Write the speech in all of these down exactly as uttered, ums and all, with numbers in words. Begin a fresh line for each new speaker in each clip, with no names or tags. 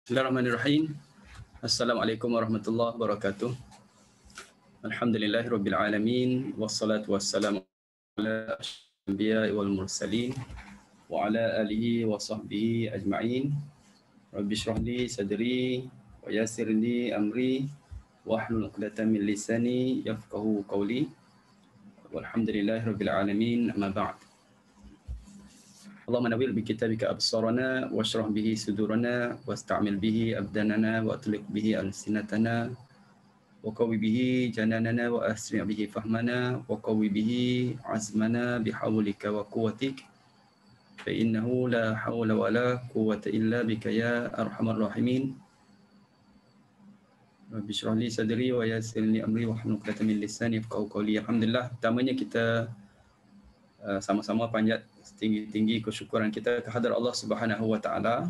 Bismillahirrahmanirrahim. Assalamualaikum warahmatullahi wabarakatuh. Alhamdulillahirabbil alamin wassalatu wassalamu ala asyrofil anbiya'i wal mursalin wa ala alihi wa sahbihi ajma'in. Rabbi shrah li sadri wa yassir li amri wahlul 'uqdatam min lisani yafqahu qawli. Walhamdulillahirabbil alamin. Amma ba'd. Allahumma nawwir bi kitabika absarana washrah bihi sudurana wasta'mil bihi abdanana wa atliq bihi alsinatana wa qawwi bihi jananana wa asri' bihi fahmana wa qawwi bihi azmana bihaulika wa quwwatik fa innahu la hawla wa la quwwata illa bika ya arhamar rahimin. Rabbi shrah li sadri wa yassir li amri wahlul 'uqdatam min lisani yafqahu qawli. Alhamdulillah, pertamanya kita uh, sama-sama panjat setinggi-tinggi kesyukuran kita kehadrat Allah Subhanahu wa taala.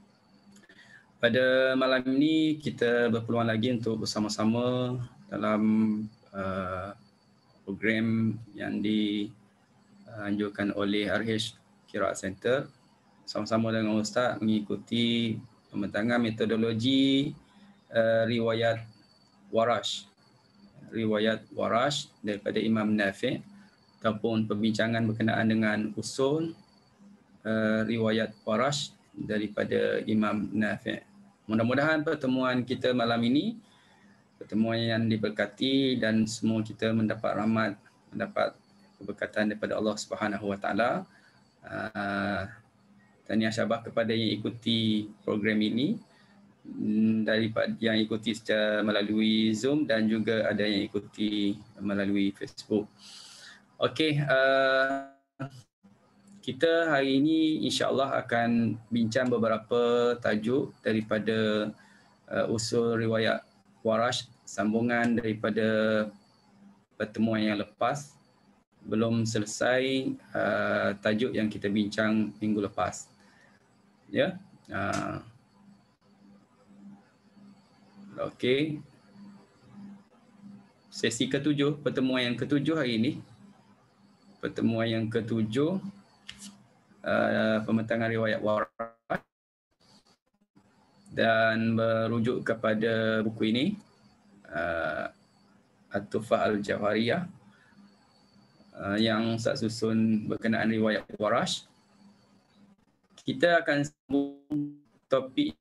Pada malam ini kita berpeluang lagi untuk bersama-sama dalam uh, program yang dianjurkan oleh R H Qiraat Center, sama-sama dengan Ustaz mengikuti pembentangan metodologi uh, riwayat Warash. Riwayat Warash daripada Imam Nafi' ataupun perbincangan berkenaan dengan usul uh, riwayat Warash daripada Imam Nafi'. Mudah-mudahan pertemuan kita malam ini pertemuan yang diberkati dan semua kita mendapat rahmat, mendapat keberkatan daripada Allah Subhanahu wa taala. Uh, Tahniah syabas kepada yang ikuti program ini, daripada yang ikuti secara melalui Zoom dan juga ada yang ikuti melalui Facebook. Okey, uh, kita hari ini insya-Allah akan bincang beberapa tajuk daripada uh, usul riwayat Warash, sambungan daripada pertemuan yang lepas, belum selesai uh, tajuk yang kita bincang minggu lepas. Ya. Uh, Okey. Sesi ketujuh, pertemuan yang ketujuh hari ini. Pertemuan yang ketujuh, uh, pembentangan riwayat Warash dan merujuk kepada buku ini, uh, At-Tuhfah Al-Jawhariyah, uh, yang Ustaz susun berkenaan riwayat Warash. Kita akan sambung topik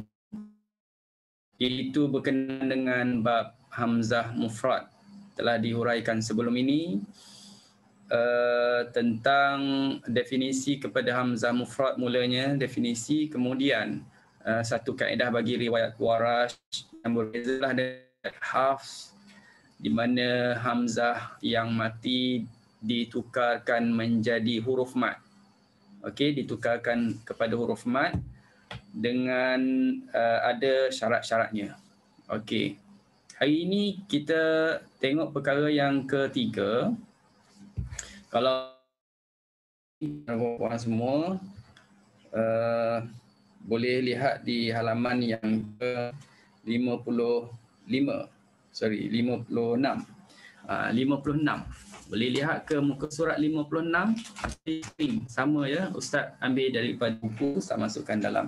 iaitu berkenaan dengan bab Hamzah Mufrad. Telah dihuraikan sebelum ini Uh, tentang definisi kepada Hamzah Mufrad mulanya, definisi, kemudian uh, satu kaedah bagi riwayat Warash yang berbezalah dengan Hafs, di mana Hamzah yang mati ditukarkan menjadi huruf mat. Okey, ditukarkan kepada huruf mat dengan uh, ada syarat-syaratnya. Okey. Hari ini kita tengok perkara yang ketiga. Kalau puan semua uh, boleh lihat di halaman yang ke lima puluh lima, sorry lima puluh enam. Uh, lima puluh enam. Boleh lihat ke muka surat lima puluh enam? Sama ya, Ustaz ambil daripada buku, Ustaz masukkan dalam.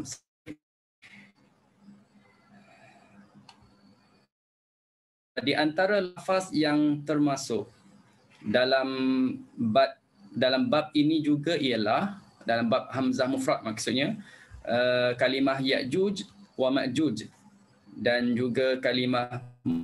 Di antara lafaz yang termasuk dalam bab dalam bab ini juga ialah dalam bab Hamzah Mufrad, maksudnya uh, kalimah Ya'juj wa Ma'juj dan juga kalimah,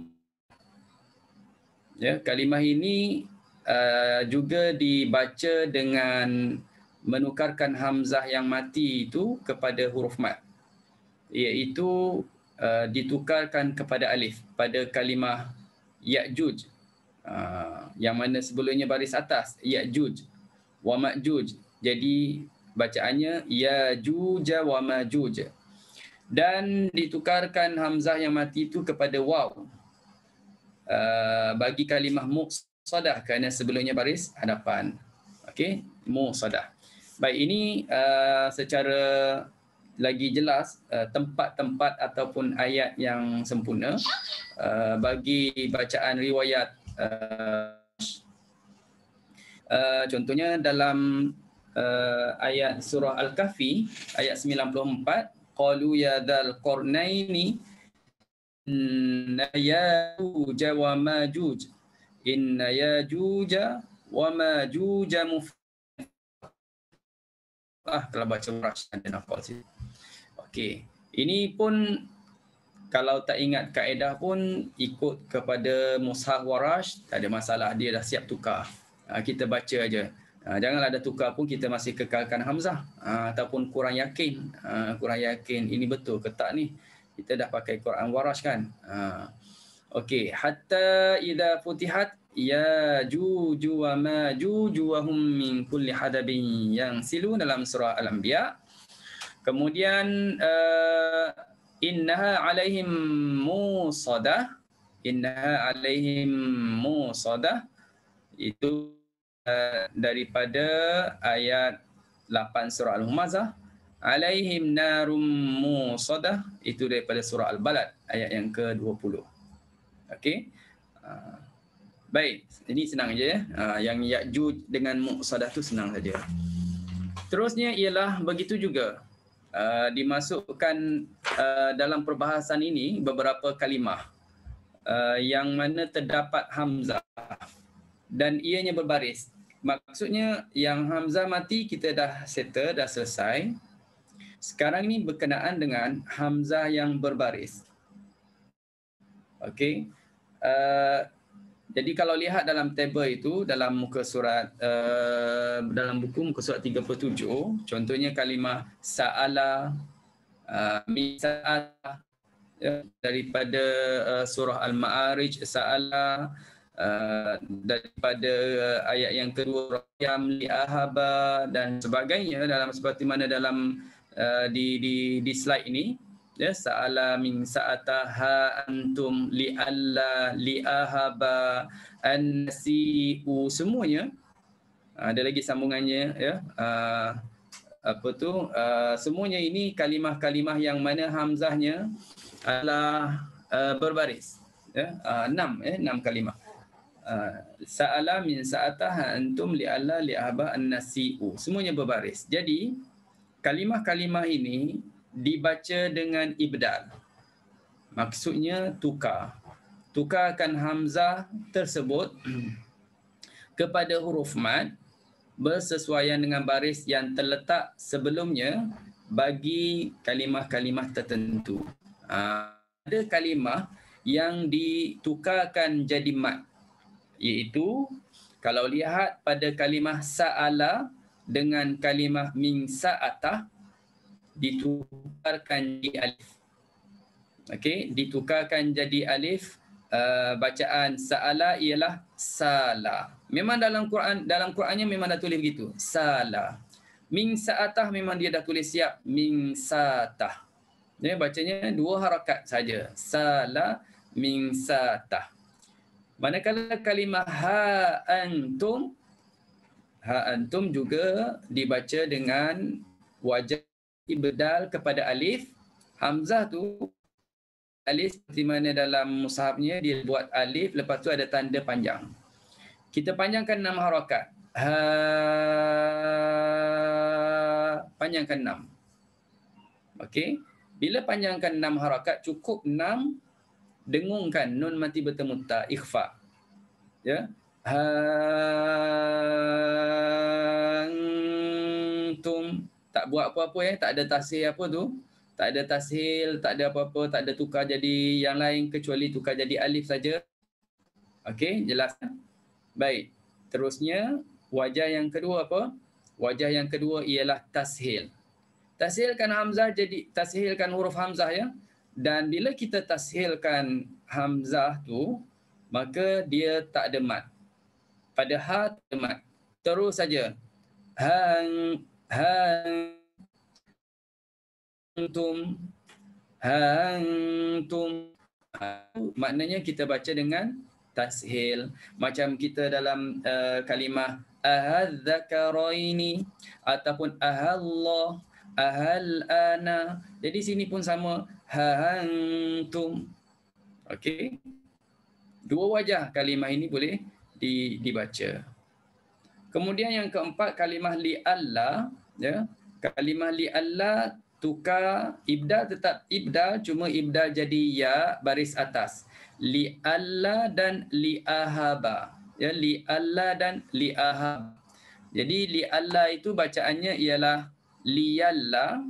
ya, kalimah ini uh, juga dibaca dengan menukarkan hamzah yang mati itu kepada huruf mat, iaitu uh, ditukarkan kepada alif pada kalimah Ya'juj. Uh, yang mana sebelumnya baris atas Ya'juj wa Ma'juj, jadi bacaannya Ya'juj wa Ma'juj, dan ditukarkan hamzah yang mati itu kepada waw uh, bagi kalimah muqsadah kerana sebelumnya baris hadapan. Okey, muqsadah. Baik, ini uh, secara lagi jelas uh, tempat-tempat ataupun ayat yang sempurna uh, bagi bacaan riwayat. Uh, uh, contohnya dalam uh, ayat surah Al-Kahfi ayat sembilan puluh empat, qalu ya dzal qarnaini inna yajuj wa majuj inna yajuj wa majuj muf ah kalau baca Warash ada nafal sini. Okey, ini pun kalau tak ingat kaedah pun ikut kepada mushaf Warash, tak ada masalah, dia dah siap tukar. Ha, kita baca aja. Ha, janganlah ada tukar pun kita masih kekalkan hamzah ha, ataupun kurang yakin. Ha, kurang yakin ini betul ke tak ni. Kita dah pakai Quran Warash kan. Ha. Okey, hatta idza futihat ya juju wa majuju wa hum min kulli hadabin yang silu dalam surah Al-Anbiya. Kemudian uh, innaha alaihim musadah, innaha alaihim musadah itu uh, daripada ayat lapan surah Al-Humazah. Alaihim narum musadah itu daripada surah Al-Balad ayat yang ke dua puluh. Okey. Uh, baik, ini senang je ya. Uh, yang Ya'juj dengan musadah tu senang saja. Terusnya ialah begitu juga Uh, dimasukkan uh, dalam perbahasan ini beberapa kalimah uh, yang mana terdapat hamzah dan ianya berbaris. Maksudnya yang hamzah mati kita dah settle, dah selesai. Sekarang ini berkenaan dengan hamzah yang berbaris. Okey. Uh, Jadi kalau lihat dalam tabel itu, dalam muka surat, uh, dalam buku muka surat tiga puluh tujuh, contohnya kalimah sa'ala, uh, misa'ala, ya, daripada uh, surah Al-Ma'arij, sa'ala, uh, daripada uh, ayat yang kedua, Rakyam li'ahaba dan sebagainya, dalam seperti mana dalam uh, di, di, di slide ini. Ya, sa'ala min sa'ataha antum li'alla li'ahaba an-nasi'u, semuanya ada lagi sambungannya ya. Uh, apa tu uh, semuanya ini kalimah-kalimah yang mana hamzahnya adalah uh, berbaris ya. Uh, enam eh enam kalimah. Uh, sa'ala min sa'ataha antum li'alla li'ahaba an-nasi'u, semuanya berbaris. Jadi kalimah-kalimah ini dibaca dengan ibdal. Maksudnya tukar. Tukarkan hamzah tersebut kepada huruf mad bersesuaian dengan baris yang terletak sebelumnya bagi kalimah-kalimah tertentu. Ada kalimah yang ditukarkan jadi mad, iaitu kalau lihat pada kalimah sa'ala dengan kalimah min sa'atah ditukarkan jadi alif. Okey, ditukarkan jadi alif. Uh, bacaan sa'ala ialah sala. Memang dalam Quran, dalam Qurannya memang dah tulis begitu, sala. Min sa'atah memang dia dah tulis siap, min sa'atah. Dia bacanya dua harakat saja, sala min sa'atah. Manakala kalimah ha antum, ha antum juga dibaca dengan wajah ibdal kepada alif. Hamzah tu alif seperti mana dalam mushafnya dia buat alif, lepas tu ada tanda panjang. Kita panjangkan enam harakat. Ha, panjangkan enam. Okey. Bila panjangkan enam harakat, cukup enam, dengungkan nun mati bertemu ta, ikhfa. Ya. Ha antum, tak buat apa-apa ya, tak ada tashil apa tu. Tak ada tashil, tak ada apa-apa, tak ada tukar jadi yang lain kecuali tukar jadi alif saja. Okey, jelas. Baik. Terusnya wajah yang kedua apa? Wajah yang kedua ialah tashil. Tashilkan hamzah jadi tashilkan huruf hamzah ya. Dan bila kita tashilkan hamzah tu, maka dia tak ada mad. Pada ha tak ada mad. Terus saja. Hang hang antum antum, maknanya kita baca dengan tashil, macam kita dalam uh, kalimah ahadzakaraini ataupun ahallah ahal ana. Jadi sini pun sama, antum. Okey, dua wajah kalimah ini boleh di, dibaca. Kemudian yang keempat kalimah li Allah ya. Kalimah li Allah tukar ibdal tetap ibdal, cuma ibdal jadi ya baris atas. Li alla dan li ahaba. Ya, li alla dan li ahab. Jadi li alla itu bacaannya ialah liyalla.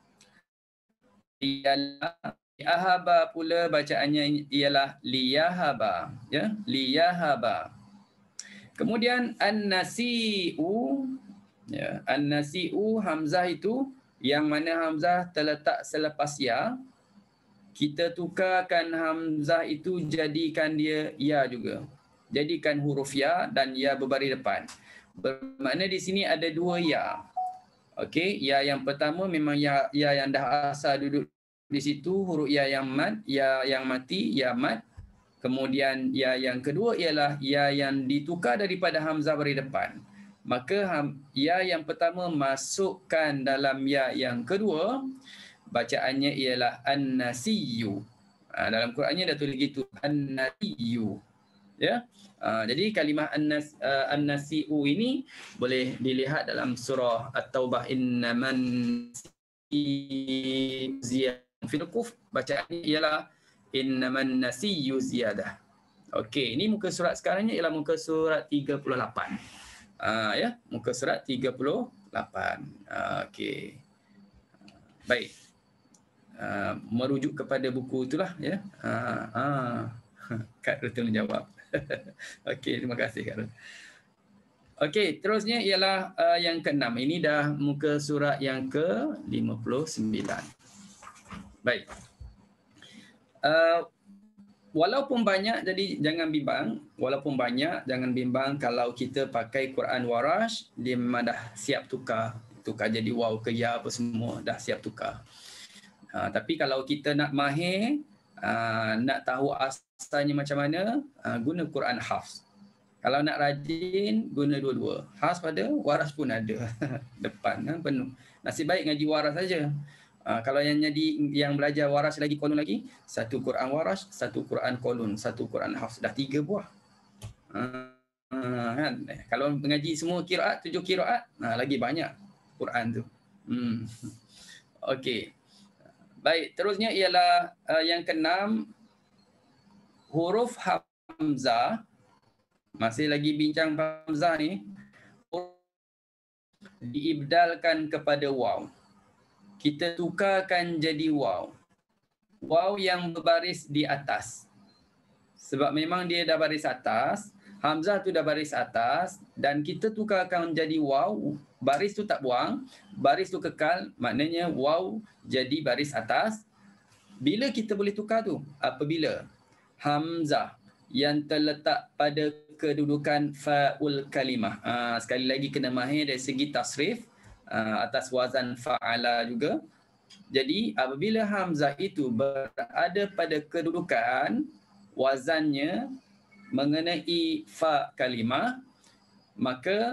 Liyalla. Li ahaba pula bacaannya ialah liyahaba. Ya, liyahaba. Kemudian an-nasi'u, ya, an-nasi'u hamzah itu yang mana hamzah terletak selepas ya, kita tukarkan hamzah itu jadikan dia ya juga. Jadikan huruf ya dan ya berbaris depan. Bermakna di sini ada dua ya. Okey, ya yang pertama memang ya ya yang dah asal duduk di situ, huruf ya yang mat, ya yang mati, ya mat. Kemudian ya yang kedua ialah ya yang ditukar daripada hamzah baris depan. Maka ya yang pertama masukkan dalam ya yang kedua, bacaannya ialah an-nasiyu. Ha, dalam Qurannya dah tulis gitu, an-nasiyu. Ya. Ha, jadi kalimah an-nas, uh, an-nasiu ini boleh dilihat dalam surah At-Taubah, innaman ziyadah fil kuf, bacaannya ialah innaman nasiyu ziyadah. Okey, ini muka surat sekarangnya ialah muka surat tiga puluh lapan. Uh, ya, muka surat tiga puluh lapan. Uh, Okey. Baik. Uh, merujuk kepada buku itulah ya. Uh, uh. Kak Rutul menjawab. Okey, terima kasih Kak Rutul. Okey, terusnya ialah uh, yang keenam. Ini dah muka surat yang ke lima puluh sembilan. Baik. Uh, Walaupun banyak, jadi jangan bimbang. Walaupun banyak, jangan bimbang kalau kita pakai Quran Warash, dia memang dah siap tukar. Tukar jadi waw ke ya apa semua, dah siap tukar. Ha, tapi kalau kita nak mahir, ha, nak tahu asalnya macam mana, ha, guna Quran Hafs. Kalau nak rajin, guna dua-dua. Hafs pada, Warash pun ada. Depan, ha, penuh. Nasib baik ngaji Warash saja. Uh, kalau yang jadi yang belajar Warash lagi kolon lagi, satu Quran Warash, satu Quran kolon, satu Quran Hafs, dah tiga buah. Uh, uh, kan? Kalau mengaji semua kiraat, tujuh kiraat, uh, lagi banyak Quran tu. Hmm. Okey. Baik, terusnya ialah uh, yang keenam, huruf hamzah. Masih lagi bincang hamzah ni, diibdalkan kepada waw. Kita tukarkan jadi waw. Waw yang berbaris di atas. Sebab memang dia dah baris atas, hamzah tu dah baris atas, dan kita tukarkan menjadi waw, baris tu tak buang, baris tu kekal, maknanya waw jadi baris atas. Bila kita boleh tukar tu? Apabila hamzah yang terletak pada kedudukan fa'ul kalimah. Ha, sekali lagi kena mahir dari segi tasrif, Uh, atas wazan fa'ala juga. Jadi apabila hamzah itu berada pada kedudukan wazannya mengenai fa kalimah, maka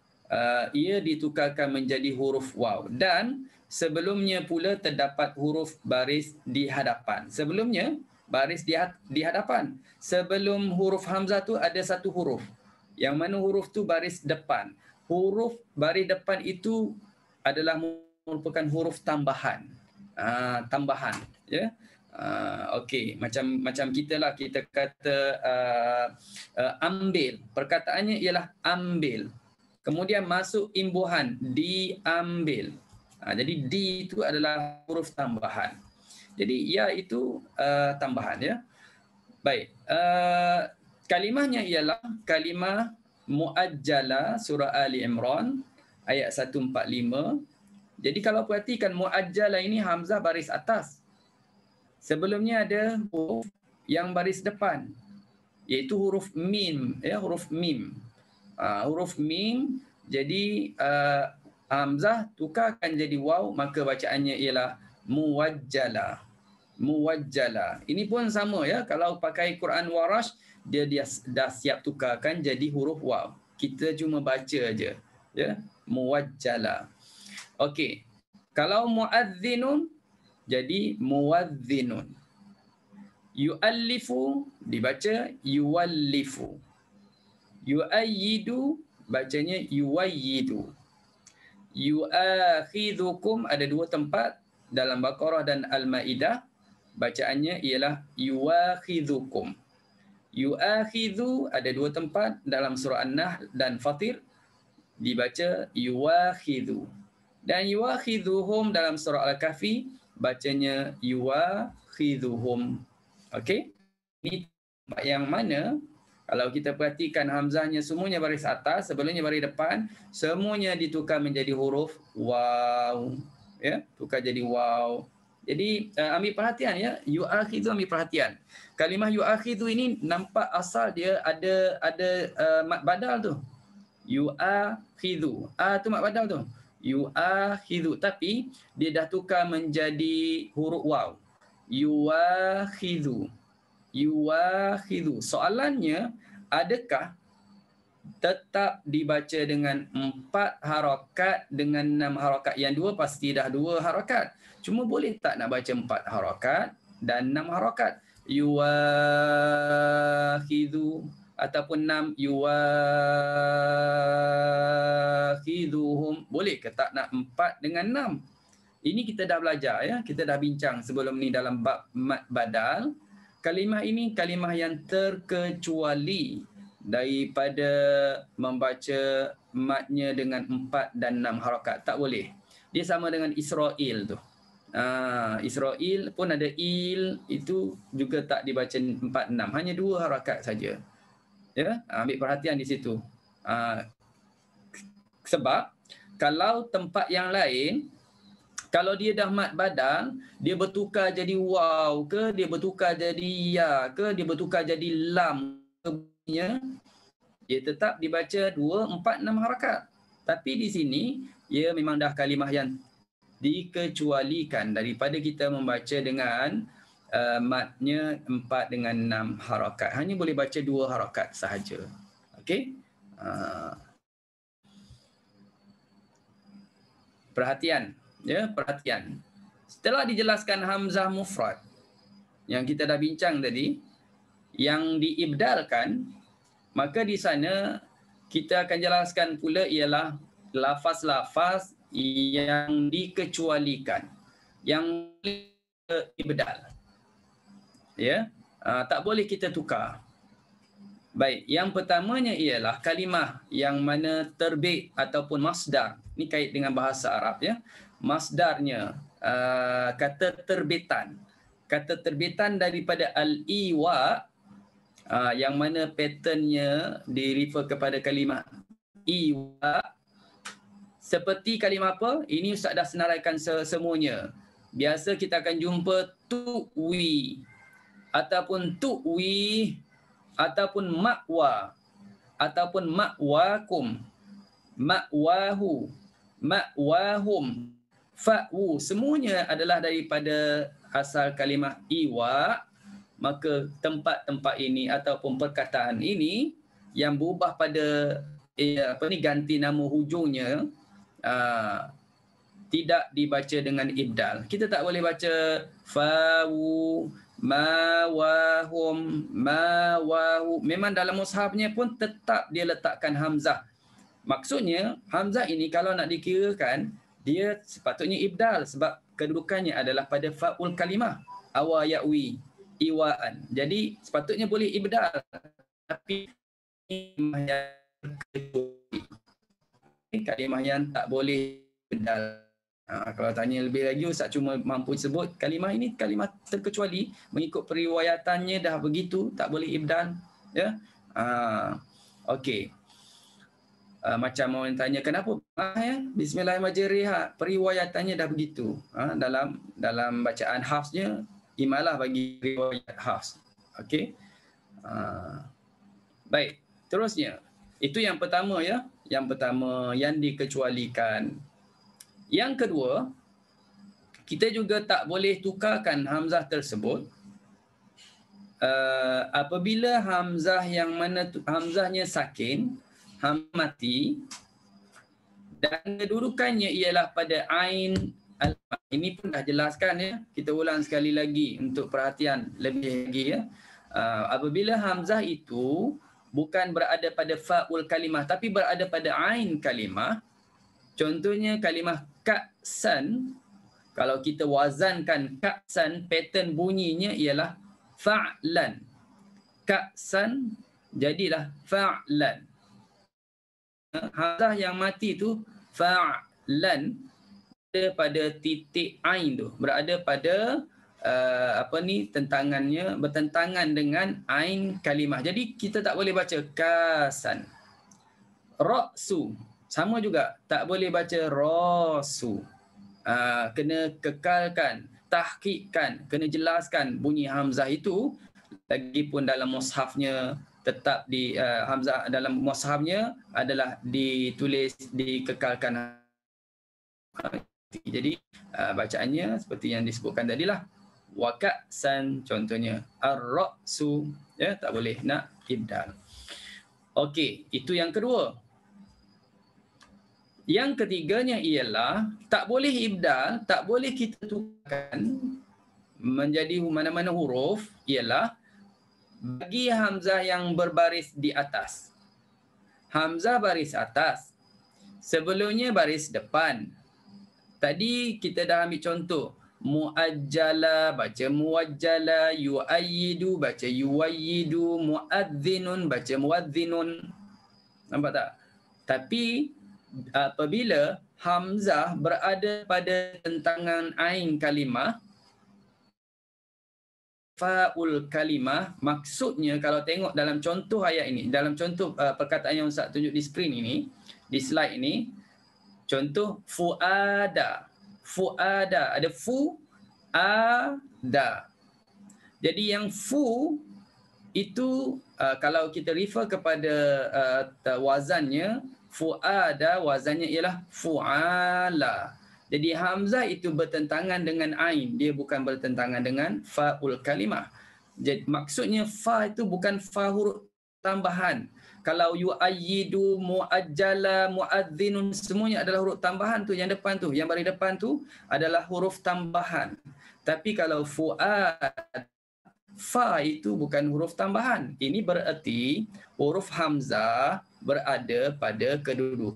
uh, ia ditukarkan menjadi huruf waw. Dan sebelumnya pula terdapat huruf baris di hadapan. Sebelumnya baris di, di hadapan. Sebelum huruf hamzah tu ada satu huruf. Yang mana huruf tu baris depan. Huruf baris depan itu adalah merupakan huruf tambahan. Uh, tambahan, ya. Uh, Okey, macam macam kita lah, kita kata uh, uh, ambil. Perkataannya ialah ambil. Kemudian masuk imbuhan, diambil. Uh, jadi di itu adalah huruf tambahan. Jadi ya itu uh, tambahan, ya. Baik. Uh, kalimahnya ialah kalimah muajjala surah Ali Imran ayat seratus empat puluh lima. Jadi kalau perhatikan muajjala ini hamzah baris atas. Sebelumnya ada huruf yang baris depan, iaitu huruf mim, ya, huruf mim. Uh, huruf mim, jadi uh, hamzah tukarkan jadi waw, maka bacaannya ialah muwajjala. Muwajjala. Ini pun sama, ya, kalau pakai Quran Warash, dia, dia dah siap tukarkan jadi huruf waw. Kita cuma baca aja, ya. Muwajjala. Okey. Kalau muadzinun jadi muwadzinun. Yuallifu dibaca yuwallifu. Yuayyidu bacanya yuwayyidu. Yuakhidhukum ada dua tempat, dalam Baqarah dan Al-Maidah bacaannya ialah yuakhidhukum. Yuakhidhu ada dua tempat dalam surah An-Nahl dan Fatir dibaca yuakhidhu. Dan yuakhidhuhum dalam surah Al-Kahfi bacanya yuakhidhuhum. Okey? Ini tempat yang mana kalau kita perhatikan hamzahnya semuanya baris atas, sebelumnya baris depan, semuanya ditukar menjadi huruf waw. Ya, tukar jadi waw. Jadi uh, ambil perhatian ya, yuakhidhu ambil perhatian. Kalimah yuakhidhu ini nampak asal dia ada ada uh, mad badal tu. Yuakhidhu. A tu mad badal tu. Yuakhidhu, tapi dia dah tukar menjadi huruf waw. Yuakhidhu. Yuakhidhu. Soalannya, adakah tetap dibaca dengan empat harakat dengan enam harakat? Yang dua pasti dah dua harakat. Cuma boleh tak nak baca empat harakat dan enam harakat? Yuakhidhu ataupun enam yuakhidhuhum. Boleh ke tak nak empat dengan enam? Ini kita dah belajar ya, kita dah bincang sebelum ni dalam bab mad badal. Kalimah ini kalimah yang terkecuali daripada membaca madnya dengan empat dan enam harakat. Tak boleh. Dia sama dengan Israel tu. Ah, Israel pun ada il, itu juga tak dibaca empat enam, hanya dua harakat saja. Ya, ambil perhatian di situ. Ah, sebab kalau tempat yang lain, kalau dia dah mad badal, dia bertukar jadi waw ke, dia bertukar jadi ya ke, dia bertukar jadi lam ke, dia tetap dibaca dua, empat, enam harakat. Tapi di sini, ia memang dah kalimah yang dikecualikan daripada kita membaca dengan uh, madnya empat dengan enam harakat. Hanya boleh baca dua harakat sahaja. Okey? Uh, perhatian. Ya, perhatian. Setelah dijelaskan hamzah mufrad yang kita dah bincang tadi, yang diibdalkan, maka di sana kita akan jelaskan pula ialah lafaz-lafaz yang dikecualikan, yang ibdal. Ya, uh, tak boleh kita tukar. Baik, yang pertamanya ialah kalimah yang mana terbit ataupun masdar. Ini kait dengan bahasa Arab ya. Masdarnya uh, kata terbitan. Kata terbitan daripada al-iwa, uh, yang mana patternnya di-refer kepada kalimah iwa. Seperti kalimah apa? Ini Ustaz dah senaraikan semuanya. Biasa kita akan jumpa tu'wi ataupun tu'wi ataupun ma'wa ataupun ma'wakum, ma'wahu, ma'wahum, fa'wu. Semuanya adalah daripada asal kalimah iwa. Maka tempat-tempat ini ataupun perkataan ini yang berubah pada eh, apa ni ganti nama hujungnya, Uh, tidak dibaca dengan ibdal. Kita tak boleh baca fawu, mawahum, mawahu. Memang dalam mushafnya pun tetap dia letakkan hamzah. Maksudnya hamzah ini kalau nak dikirakan, dia sepatutnya ibdal sebab kedudukannya adalah pada fa'ul kalimah, awa ya'wi, iwaan. Jadi sepatutnya boleh ibdal. Tapi kalimah yang tak boleh ibdal. Ha, kalau tanya lebih lagi, Ustaz cuma mampu sebut kalimah ini kalimah terkecuali, mengikut periwayatannya dah begitu, tak boleh ibdal. Ya, ha, okey. Uh, macam orang tanya kenapa ah, ya? Bismillahirrahmanirrahim, periwayatannya dah begitu. Ha, dalam dalam bacaan Hafsnya, imalah bagi riwayat Hafs. Okey. Uh, baik, terusnya. Itu yang pertama ya. Yang pertama yang dikecualikan. Yang kedua, kita juga tak boleh tukarkan hamzah tersebut uh, apabila hamzah yang mana hamzahnya sakin, hamzah mati, dan kedudukannya ialah pada ain al. Ini pun dah jelaskan ya. Kita ulang sekali lagi untuk perhatian lebih lagi ya. Uh, apabila hamzah itu bukan berada pada fa'ul kalimah tapi berada pada ain kalimah. Contohnya kalimah ka'san, Kalau kita wazankan ka'san, pattern bunyinya ialah fa'lan. Ka'san jadilah fa'lan. Hamzah yang mati tu fa'lan berada pada titik ain tu, berada pada uh, apa ni tentangannya, bertentangan dengan ain kalimah. Jadi kita tak boleh baca kasan. Ra'su sama juga, tak boleh baca rasu. Uh, kena kekalkan, tahqiqkan, kena jelaskan bunyi hamzah itu. Lagipun dalam mushafnya tetap di uh, hamzah dalam mushafnya adalah ditulis dikekalkan. Jadi uh, bacaannya seperti yang disebutkan tadilah, wa ka'san contohnya, ar-ra'su, ya, tak boleh nak ibdal. Okey, itu yang kedua. Yang ketiganya ialah tak boleh ibdal, tak boleh kita tukarkan menjadi mana-mana huruf, ialah bagi hamzah yang berbaris di atas. Hamzah baris atas, sebelumnya baris depan. Tadi kita dah ambil contoh, muajjala baca muajjala, yuayyidu baca yuayyidu, muadzinun baca muadzinun. Nampak tak? Tapi apabila hamzah berada pada tentangan ain kalimah, fa'ul kalimah, maksudnya kalau tengok dalam contoh ayat ini, dalam contoh uh, perkataan yang Ustaz tunjuk di skrin ini, di slide ini, contoh fuada. Fuada, ada fu, ada. Jadi yang fu itu uh, kalau kita refer kepada uh, wazannya, fuada wazannya ialah fu'ala. Jadi hamzah itu bertentangan dengan ain, dia bukan bertentangan dengan fa'ul kalimah. Jadi maksudnya fa itu bukan fa huruf tambahan. Kalau yu'ayyidu, mu'ajjala, mu'adzinun, semuanya adalah huruf tambahan tu, yang depan tu, yang baris depan tu adalah huruf tambahan. Tapi kalau fu'ad, fa itu bukan huruf tambahan. Ini bererti huruf hamzah berada pada kedudukan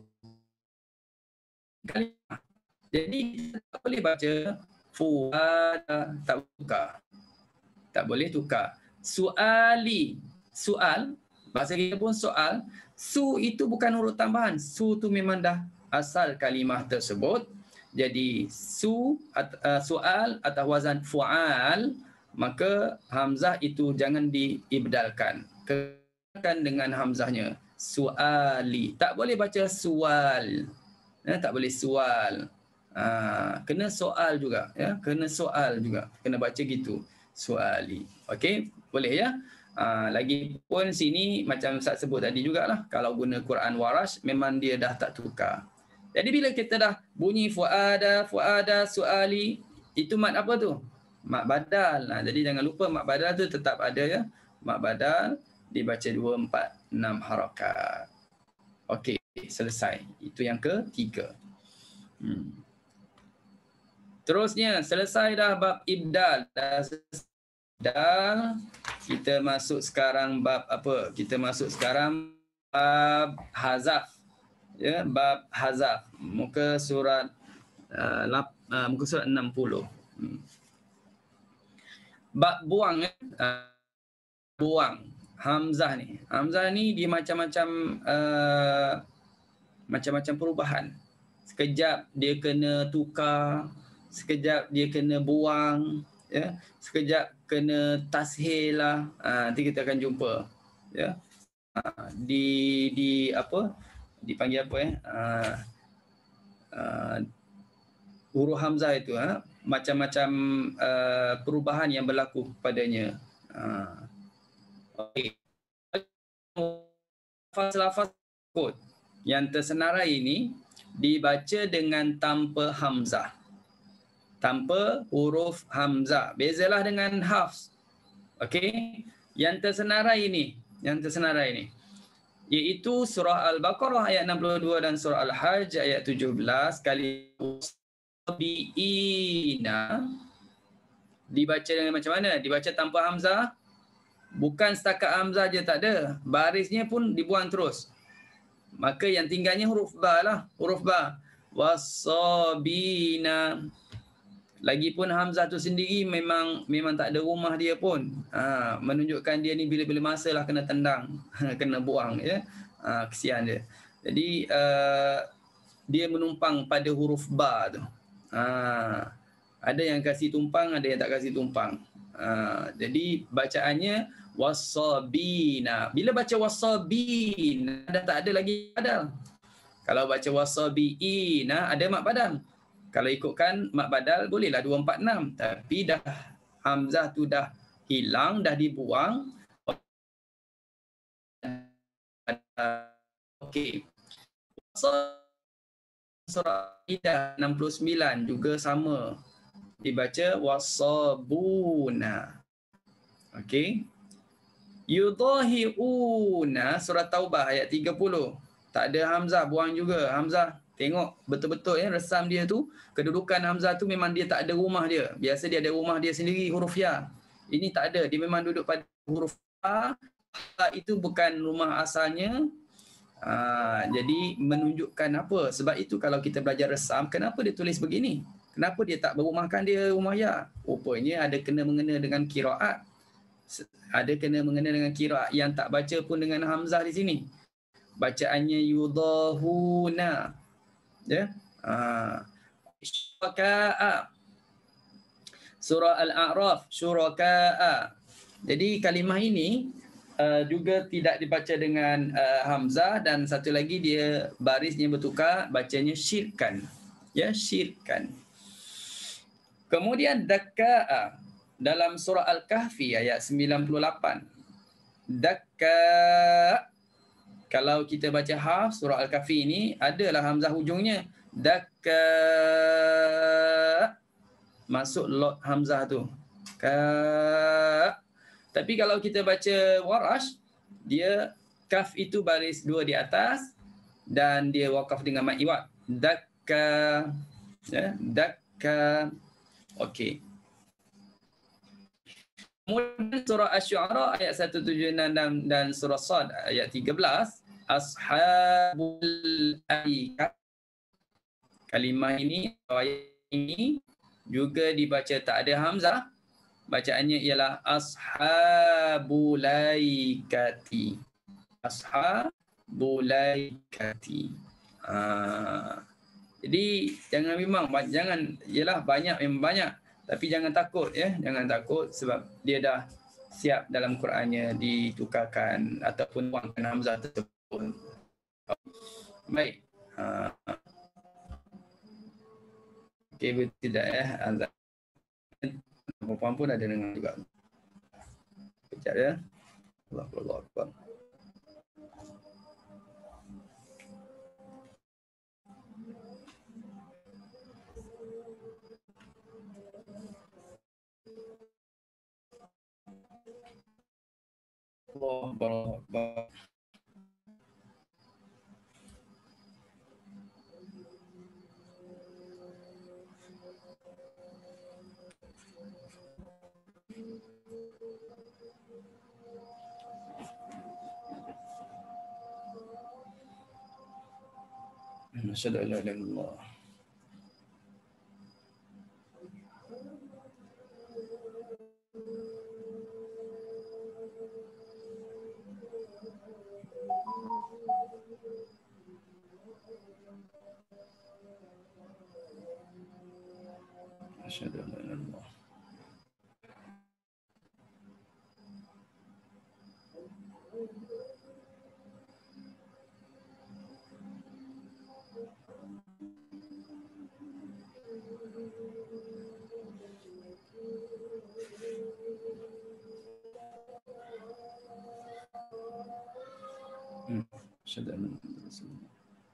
kalimah. Jadi kita tak boleh baca fu'ada, tak boleh tukar. Tak boleh tukar. Su'ali, soal, bahasa kita pun soal, su itu bukan huruf tambahan. Su tu memang dah asal kalimah tersebut. Jadi su, uh, soal atau wazan fu'al, maka hamzah itu jangan diibdalkan. Kekalkan dengan hamzahnya. Su'ali. Tak boleh baca sual. Eh, tak boleh sual. Ha, kena soal juga, ya, kena soal juga, kena baca gitu, suali. Okey, boleh ya. Ha, lagipun sini macam Ustaz sebut tadi jugalah, kalau guna Quran Warash memang dia dah tak tukar. Jadi bila kita dah bunyi fuada, fuada, suali, itu mad apa tu? Mad badal. Nah, jadi jangan lupa mad badal tu tetap ada ya. Mad badal dibaca dua, empat, enam harakat. Okey, selesai. Itu yang ketiga. Hmm. Terusnya, selesai dah bab ibdal. Dah selesai ibdal, kita masuk sekarang bab apa? Kita masuk sekarang bab hazaf. Ya, bab hazaf. Muka surat uh, lap, uh, muka surat enam puluh. Hmm. Bab buang, ya. Uh, buang. Hamzah ni. Hamzah ni dia macam-macam uh, macam-macam perubahan. Sekejap dia kena tukar, sekejap dia kena buang, ya, sekejap kena tashil lah. Ha, nanti kita akan jumpa, ya. Ha, di di apa? Dipanggil apa eh? Ha, uh, huruf hamzah itu, ha, macam-macam uh, perubahan yang berlaku padanya. Ha. Okey. Lafaz-lafaz yang tersenarai ini dibaca dengan tanpa hamzah. Tanpa huruf hamzah. Bezalah dengan hafs. Okey. Yang tersenarai ini, yang tersenarai ini iaitu surah Al-Baqarah ayat enam puluh dua dan surah Al-Hajj ayat tujuh belas, kali biina dibaca dengan macam mana? Dibaca tanpa hamzah. Bukan setakat hamzah je, tak ada. Barisnya pun dibuang terus. Maka yang tinggalnya huruf ba lah, huruf ba. Wasabina. Lagipun Hamzah tu sendiri memang memang tak ada rumah dia pun. Ha, menunjukkan dia ni bila-bila masa lah kena tendang, kena buang ya. Ha, kesian dia. Jadi uh, dia menumpang pada huruf ba tu. Ha, ada yang kasih tumpang, ada yang tak kasih tumpang. Ha, jadi bacaannya wasabina. Bila baca wasabina dah tak ada lagi badal. Kalau baca wasabiina ada mat badal. Kalau ikutkan mat badal bolehlah dua empat enam, tapi dah hamzah tu dah hilang, dah dibuang. Okey. Surah Idah enam puluh sembilan juga sama. Dibaca wasabuna. Okey. Yudahiuna surah Taubah ayat tiga puluh. Tak ada hamzah, buang juga hamzah. Tengok betul-betul ya resam dia tu, kedudukan hamzah tu memang dia tak ada rumah dia. Biasa dia ada rumah dia sendiri huruf ya. Ini tak ada, dia memang duduk pada huruf a. Itu bukan rumah asalnya. Aa, jadi menunjukkan apa? Sebab itu kalau kita belajar resam, kenapa dia tulis begini? Kenapa dia tak berumahkan dia rumah ya? Rupanya ada kena mengena dengan qiraat. Ada kena mengena dengan qiraat yang tak baca pun dengan hamzah di sini. Bacaannya yudahuna. Ya. Ah. Syuraka'a. Surah Al-A'raf, syuraka'a. Jadi kalimah ini uh, juga tidak dibaca dengan uh, hamzah, dan satu lagi dia barisnya bertukar, bacanya syirkan. Ya, syirkan. Kemudian dakka'a dalam surah Al-Kahfi ayat sembilan puluh lapan. Dakka. Kalau kita baca haf surah Al-Kahfi ini adalah hamzah hujungnya. Dakka. Masuk lot hamzah tu. Ka. Tapi kalau kita baca Warash, dia kaf itu baris dua di atas dan dia wakaf dengan mad iwad. Dakka. Ya, dakka. Okey. Kemudian surah Asy-Syu'ara ayat seratus tujuh puluh enam dan surah Shad ayat tiga belas, ashabul aikah. Kalimah ini, ayat ini juga dibaca tak ada hamzah. Bacaannya ialah ashabul aikati. Ashabul aikati. Ha. Jadi jangan memang jangan ialah banyak memang banyak. Tapi jangan takut ya, jangan takut sebab dia dah siap dalam Qurannya ditukarkan ataupun buangkan hamzah tersebut. Baik. Ha. Okey, betul tidak ya? Azan. Perempuan pun ada dengar juga. Kejap ya. Allahu Akbar. Allahu Akbar. Asyhadu an la ilaha illallah. Asyhadu an la ilaha illallah. Asyhadu an la ilaha illallah.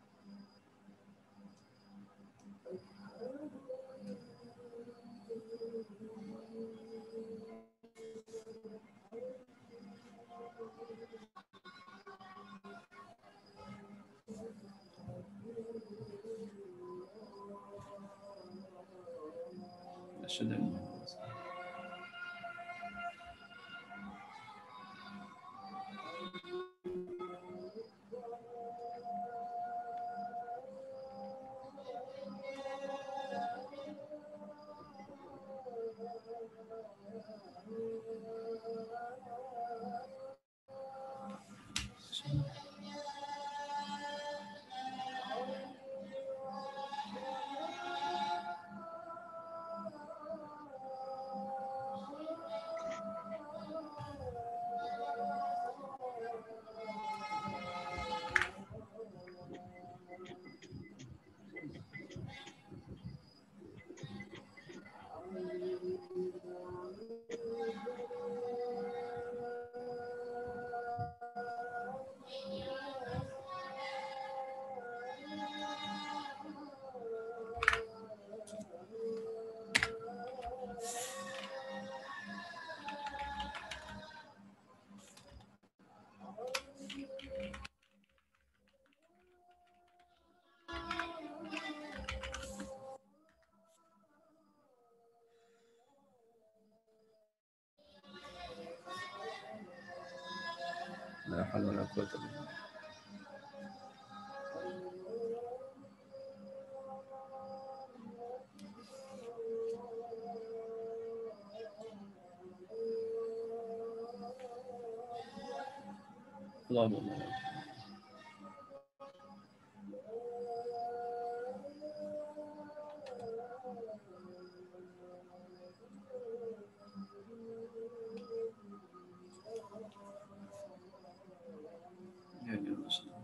Asyhadu an la ilaha illallah. La haula wala quwwata illa billah. Allahumma ya ya Rasulullah.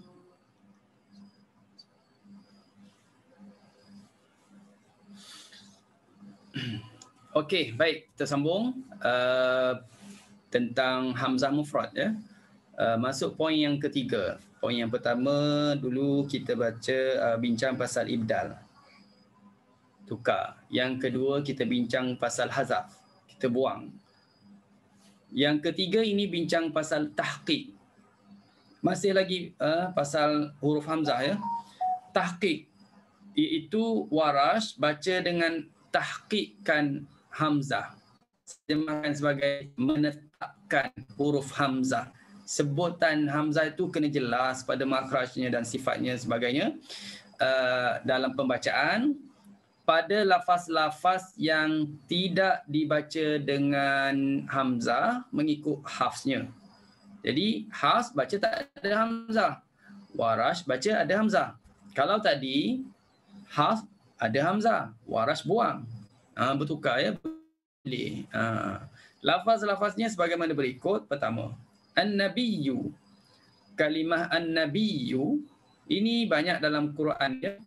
Okey, baik, kita sambung uh, tentang hamzah mufrad ya. Uh, masuk poin yang ketiga. Poin yang pertama dulu kita baca uh, bincang pasal ibdal. Tukar. Yang kedua kita bincang pasal hazaf. Kita buang. Yang ketiga ini bincang pasal tahqiq. Masih lagi uh, pasal huruf hamzah ya. Tahqiq iaitu Warash baca dengan tahqiqkan hamzah. Terjemahkan sebagai menetapkan huruf hamzah. Sebutan hamzah itu kena jelas pada makhrajnya dan sifatnya sebagainya. Uh, dalam pembacaan pada lafaz-lafaz yang tidak dibaca dengan hamzah mengikut hafsnya. Jadi Hafs baca tak ada hamzah. Warash baca ada hamzah. Kalau tadi Hafs ada hamzah, Warash buang. Ha, bertukar ya. Boleh. Ha. Lafaz-lafaznya sebagaimana berikut. Pertama, An-Nabiyyu. Kalimah An-Nabiyyu ini banyak dalam Quran ya.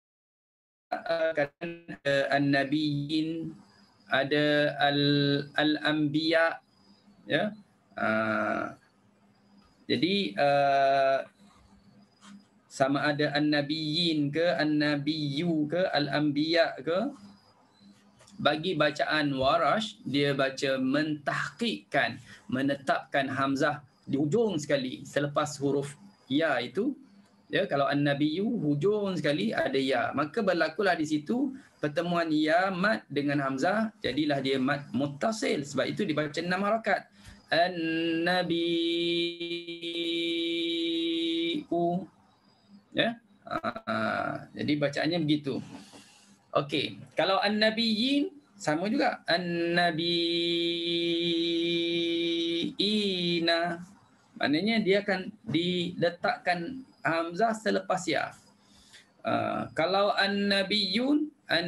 Kata uh, An-Nabiyyin, ada al- Al-Anbiya ya. Uh, jadi uh, sama ada An-Nabiyyin ke An-Nabiyyu ke Al-Anbiya ke, bagi bacaan Warash dia baca mentahqiqkan, menetapkan hamzah di hujung sekali selepas huruf ya itu ya. Kalau An-Nabiyyu hujung sekali ada ya, maka berlakulah di situ pertemuan ya mad dengan hamzah, jadilah dia mad muttasil. Sebab itu dibaca enam harakat. An-Nabiyyu ya. Ha, jadi bacaannya begitu. Okey, kalau An-Nabiyyin sama juga. An-Nabiyina, maknanya dia akan diletakkan hamzah selepas ya. Uh, kalau An-Nabiyyun,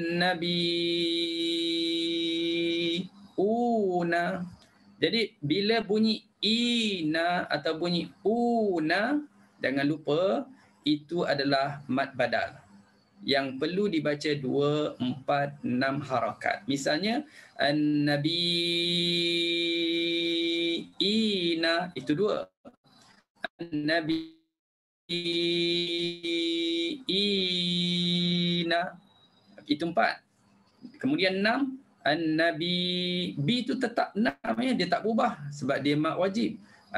An-Nabiyuna. Jadi bila bunyi ina atau bunyi una, jangan lupa itu adalah mad badal yang perlu dibaca dua, empat, enam harakat. Misalnya An-Nabiyina itu dua. An-Nabiyina itu empat. Kemudian enam, An-Nabi, B itu tetap enam ya, dia tak berubah sebab dia mad wajib.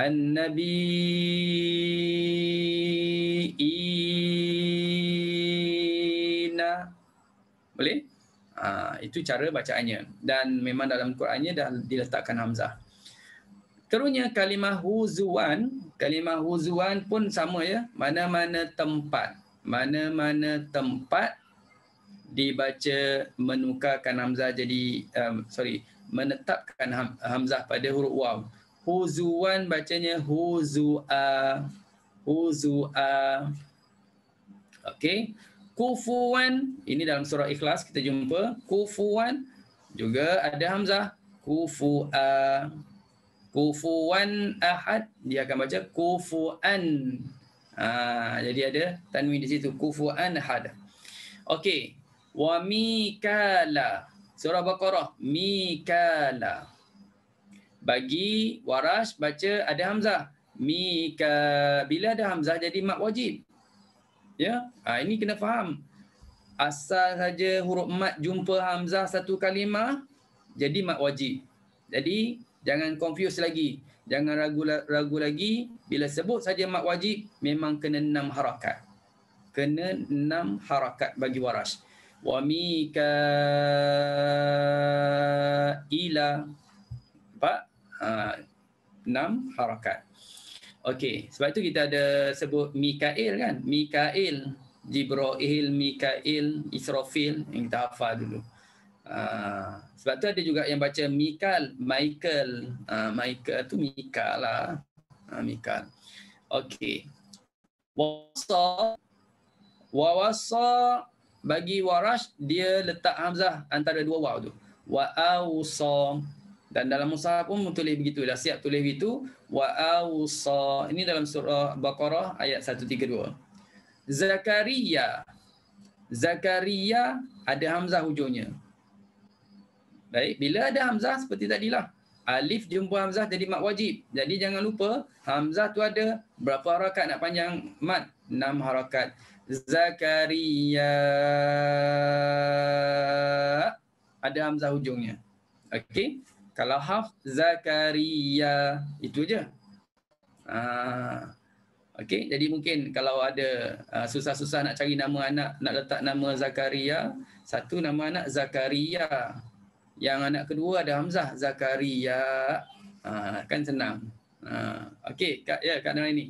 An-Nabiina. Boleh? Ha, itu cara bacaannya. Dan memang dalam Qurannya dah diletakkan hamzah. Terunya kalimah huzuan. Kalimah huzuan pun sama ya. Mana-mana tempat. Mana-mana tempat dibaca menukarkan hamzah jadi um, sorry menetapkan ham, hamzah pada huruf waw. Huzuan bacanya huzua, huzua. Okey. Kufuwan, ini dalam surah Ikhlas kita jumpa. Kufuwan juga ada hamzah. Kufua. Kufuwan ahad, dia akan baca kufuan. Ha, jadi ada tanwin di situ. Kufuan ahad. Okey. Wa mikala. Surah Baqarah. Mikala. Bagi Warash baca ada hamzah. Mika. Bila ada hamzah jadi mat wajib. Ya, ha, ini kena faham. Asal saja huruf mat jumpa hamzah satu kalimah jadi mat wajib. Jadi jangan confuse lagi. Jangan ragu-ragu lagi. Bila sebut saja mat wajib memang kena enam harakat. Kena enam harakat bagi Warash. Wa mika ila. Nampak? Ha, enam harakat. Okey, sebab itu kita ada sebut Mikail kan? Mikail, Jibril, Mikail, Israfil yang kita hafal dulu. Uh, sebab tu ada juga yang baca Mikal, Michael. Uh, Michael tu Mika lah. Uh, Mikal. Okey. Wasa. Wawasa bagi Warash dia letak hamzah antara dua waw tu. Wa awsa. Dan dalam mushaf pun tulis begitu, dah siap tulis begitu. Wa awsa. Ini dalam surah Baqarah ayat seratus tiga puluh dua. Zakaria. Zakaria ada hamzah hujungnya. Baik, bila ada hamzah seperti tadilah. Alif jumpa hamzah jadi mat wajib. Jadi jangan lupa hamzah tu ada berapa harakat nak panjang mat? enam harakat. Zakaria. Ada hamzah hujungnya. Okey. Kalau haf Zakaria itu je. Ah, okey, jadi mungkin kalau ada uh, susah-susah nak cari nama anak, nak letak nama Zakaria, satu nama anak Zakaria. Yang anak kedua ada hamzah Zakaria. Ah, kan senang. Ah, okey, Kak ya Kak Nuraini.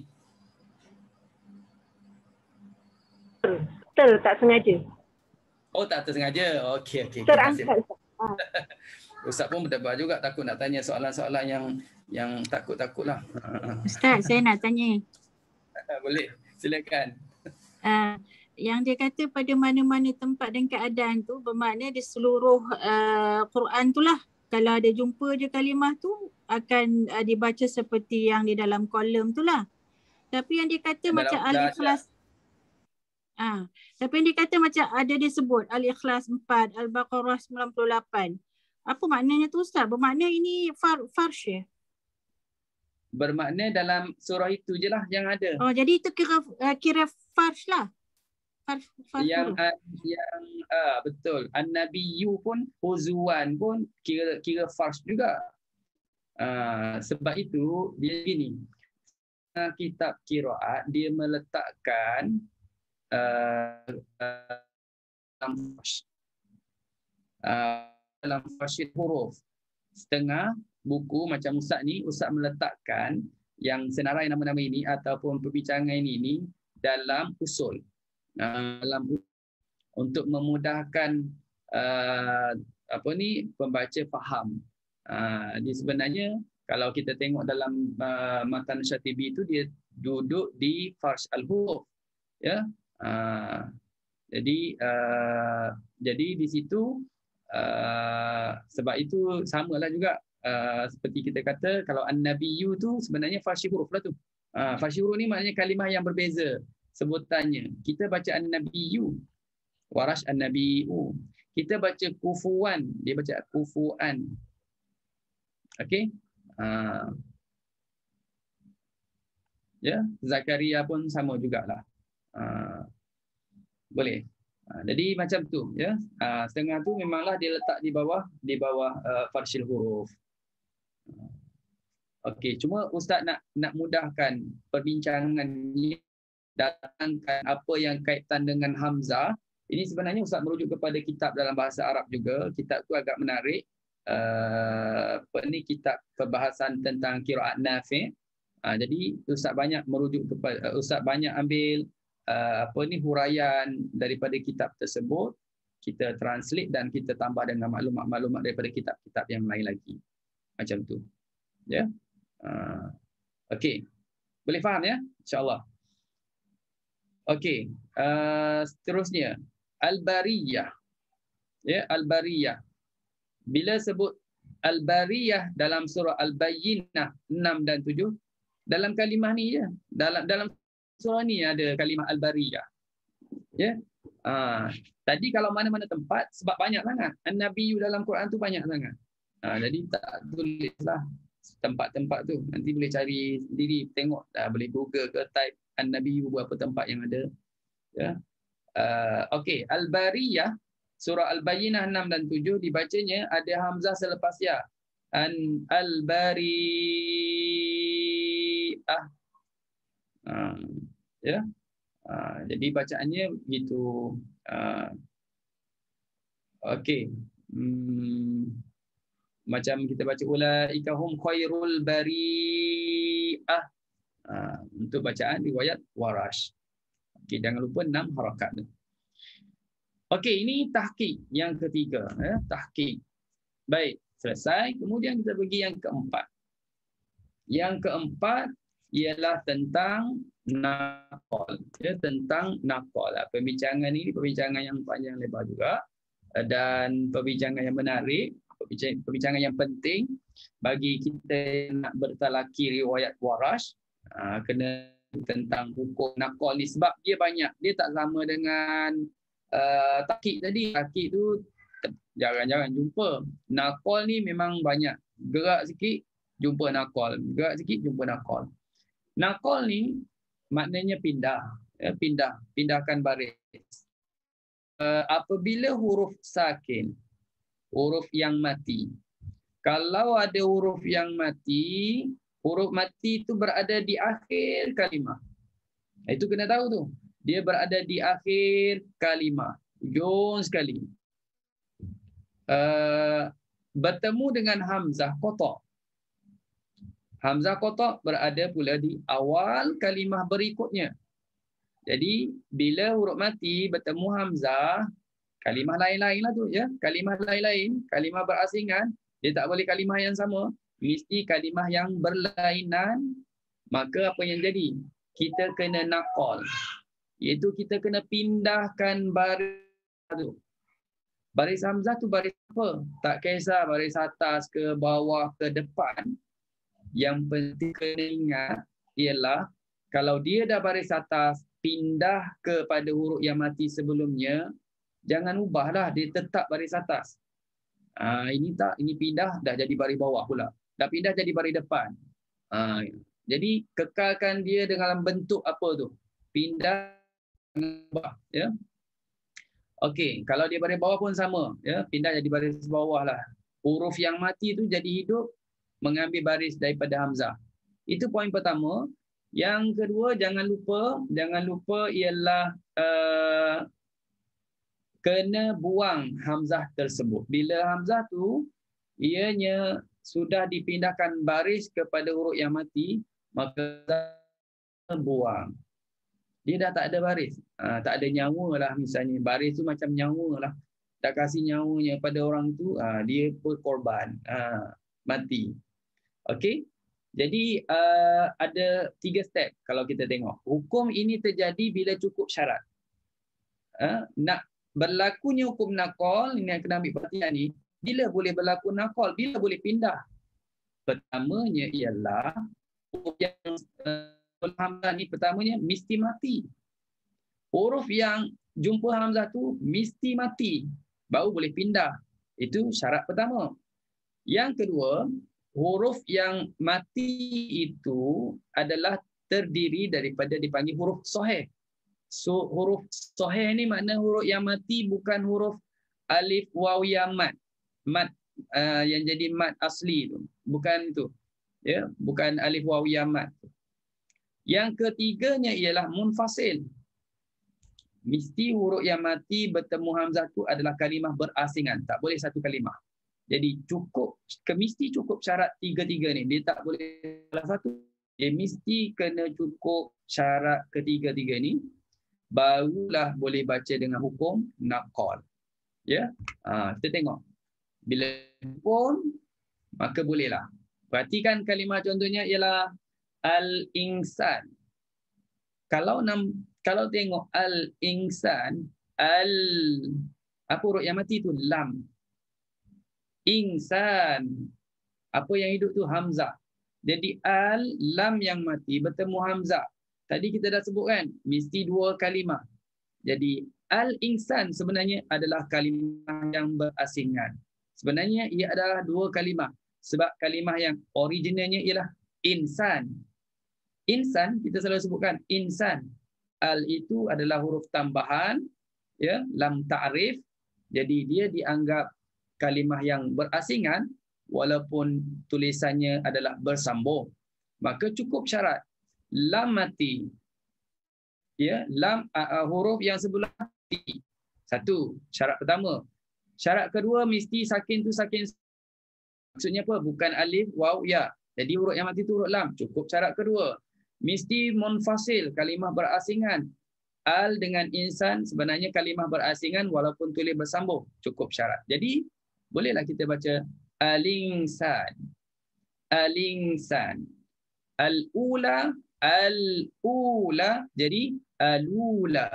Betul, tak sengaja.
Oh, tak tersengaja. Okey, okey.
Terangkat.
Ustaz pun berdebar juga, takut nak tanya soalan-soalan yang yang takut-takutlah.
Ustaz, saya nak tanya.
Boleh, silakan.
Uh, yang dia kata pada mana-mana tempat dan keadaan tu bermakna di seluruh uh, Quran tu lah. Kalau ada jumpa je kalimah tu akan uh, dibaca seperti yang di dalam kolom tu lah. Tapi yang dia kata dalam macam Al-Ikhlas. Ah, tapi yang dia kata macam ada disebut Al-Ikhlas empat, Al-Baqarah sembilan puluh lapan. Apa maknanya tu Ustaz? Bermakna ini far, farsh ya?
Bermakna dalam surah itu je lah yang ada.
Oh, jadi itu kira uh, kira farsh lah. Farsh, farsh
yang uh, yang uh, betul. An-Nabiyyu pun huzuan pun kira kira farsh juga. Uh, sebab itu dia gini. Kitab qiraat dia meletakkan uh, uh, dalam farsh. Uh, dalam farshid huruf. Setengah buku macam Ustaz ni, Ustaz meletakkan yang senarai nama-nama ini ataupun perbincangan ini, ini dalam usul. Uh, dalam untuk memudahkan uh, apa ni pembaca faham. Uh, di sebenarnya kalau kita tengok dalam uh, matan Syatibi itu dia duduk di farsh al-huruf. Ya. Uh, jadi uh, jadi di situ Uh, sebab itu samalah juga uh, seperti kita kata kalau an-nabiyyu tu sebenarnya farshi huruf lah tu. Uh, farshi huruf ni maknanya kalimah yang berbeza sebutannya. Kita baca an-nabiyyu, Warash an-nabiyyu. Kita baca kufuwan, dia baca kufuan. Okey? Uh, ya, Zakaria pun sama jugalah. Uh, boleh. Ha, jadi macam tu ya. Ha, setengah tu memanglah dia letak di bawah di bawah uh, farshil huruf. Okey, cuma Ustaz nak nak mudahkan perbincangan ni, datangkan apa yang kaitan dengan hamzah. Ini sebenarnya Ustaz merujuk kepada kitab dalam bahasa Arab juga. Kitab tu agak menarik. Uh, apa ni kitab perbahasan tentang qiraat Nafi'. Ha, jadi Ustaz banyak merujuk kepada uh, Ustaz banyak ambil Uh, apa ni huraian daripada kitab tersebut kita translate dan kita tambah dengan maklumat-maklumat daripada kitab-kitab yang lain lagi. Macam tu. Ya. Uh, Okey. Boleh faham ya? InsyaAllah. Okey. Uh, seterusnya. Al-Bariyah. Ya, Al-Bariyah. Bila sebut Al-Bariyah dalam surah Al-Bayyinah enam dan tujuh, dalam kalimah ni je. Dalam dalam surah ni ada kalimah Al-Bariyah. Ya. Uh, tadi kalau mana-mana tempat, sebab banyak sangat. An-Nabiyyu dalam Quran tu banyak sangat. Uh, jadi tak tulislah tempat-tempat tu. Nanti boleh cari sendiri, tengok dah, boleh Google ke type An-Nabiyyu berapa tempat yang ada. Ya. Uh, Okey, Al-Bariyah surah Al-Bayyinah enam dan tujuh dibacanya ada hamzah selepas ya. An Al-Bari'ah. Uh, ya. Uh, jadi bacaannya begitu. Uh, Okey. Hmm, macam kita baca ulaika hum khairul bari'ah. Uh, untuk bacaan riwayat Warash. Okey, jangan lupa enam harakat. Okey, ini tahqiq yang ketiga, ya, tahqiq. Baik, selesai. Kemudian kita pergi yang keempat. Yang keempat ialah tentang naqal, ya, tentang naqal. Perbincangan ini perbincangan yang panjang lebar juga dan perbincangan yang menarik, perbincangan yang penting bagi kita nak bertalaki riwayat Warash. Uh, kena tentang hukum naqal ni sebab dia banyak, dia tak sama dengan uh, tahqiq tadi. Tahqiq tu jarang-jarang jumpa. Naqal ni memang banyak, gerak sikit jumpa naqal, gerak sikit jumpa naqal. Naqal ni maknanya pindah, ya, pindah, pindahkan baris. Uh, apabila huruf sakin, huruf yang mati. Kalau ada huruf yang mati, huruf mati itu berada di akhir kalimah. Itu kena tahu tu. Dia berada di akhir kalimah. Ujung sekali. Uh, bertemu dengan hamzah qata'. Hamzah qata' berada pula di awal kalimah berikutnya. Jadi bila huruf mati bertemu hamzah, kalimah lain-lain lah tu, ya. Kalimah lain-lain, kalimah berasingan, dia tak boleh kalimah yang sama. Mesti kalimah yang berlainan. Maka apa yang jadi? Kita kena naqal. Iaitu kita kena pindahkan baris tu. Baris hamzah tu baris apa? Tak kisah baris atas ke bawah ke depan. Yang penting kena ingat ialah kalau dia dah baris atas, pindah kepada huruf yang mati sebelumnya, jangan ubahlah, dia tetap baris atas. Ah, ini tak, ini pindah dah jadi baris bawah pula. Dah pindah jadi baris depan. Ha, jadi kekalkan dia dalam bentuk apa tu? Pindah, ya. Okey, kalau dia baris bawah pun sama, ya. Pindah jadi baris bawah lah. Huruf yang mati tu jadi hidup, mengambil baris daripada hamzah. Itu poin pertama. Yang kedua, jangan lupa, jangan lupa ialah uh, kena buang hamzah tersebut. Bila hamzah tu ianya sudah dipindahkan baris kepada huruf yang mati, maka buang. Dia dah tak ada baris. Ha, tak ada nyawa lah misalnya. Baris tu macam nyawa lah. Tak kasih nyawanya pada orang tu, ha, dia berkorban. Ha, mati. Okey. Jadi uh, ada tiga step kalau kita tengok. Hukum ini terjadi bila cukup syarat. Ha, nak berlakunya hukum naqal, ini yang kena ambil perhatian ni. Bila boleh berlaku naqal? Bila boleh pindah? Pertamanya ialah huruf yang uh, hamzah ni pertamanya mesti mati. Huruf yang jumpa hamzah tu mesti mati. Baru boleh pindah. Itu syarat pertama. Yang kedua, huruf yang mati itu adalah terdiri daripada dipanggil huruf sahih. So, huruf sahih ni makna huruf yang mati bukan huruf alif waw ya mat. Mat uh, yang jadi mat asli tu. Bukan itu. Ya, bukan alif waw ya mat. Yang ketiganya ialah munfasil. Mesti huruf yang mati bertemu hamzah tu adalah kalimah berasingan. Tak boleh satu kalimah. Jadi cukup, mesti cukup syarat tiga-tiga ni. Dia tak boleh salah satu. Dia mesti kena cukup syarat ketiga-tiga ni. Barulah boleh baca dengan hukum naqal. Ya, ha, kita tengok. Bila pun, maka bolehlah. Perhatikan kalimah contohnya ialah al-insan. Kalau nam, kalau tengok al-insan, al apa huruf yang mati tu? Lam. Insan. Apa yang hidup tu? Hamzah. Jadi al, lam yang mati bertemu hamzah. Tadi kita dah sebut kan, mesti dua kalimah. Jadi al-insan sebenarnya adalah kalimah yang berasingan. Sebenarnya ia adalah dua kalimah. Sebab kalimah yang originalnya ialah insan. Insan, kita selalu sebutkan insan. Al itu adalah huruf tambahan, ya, lam ta'rif. Jadi dia dianggap kalimah yang berasingan walaupun tulisannya adalah bersambung. Maka cukup syarat lam mati. Ya, lam uh, huruf yang sebelah mati. Satu, syarat pertama. Syarat kedua mesti sakin tu sakin. Maksudnya apa? Bukan alif, waw, ya. Jadi huruf yang mati tu huruf lam. Cukup syarat kedua. Mesti munfasil, kalimah berasingan. Al dengan insan sebenarnya kalimah berasingan walaupun tulis bersambung. Cukup syarat. Jadi bolehlah kita baca al-insan. Al-insan. Al-ula, al-ula. Jadi al-ula.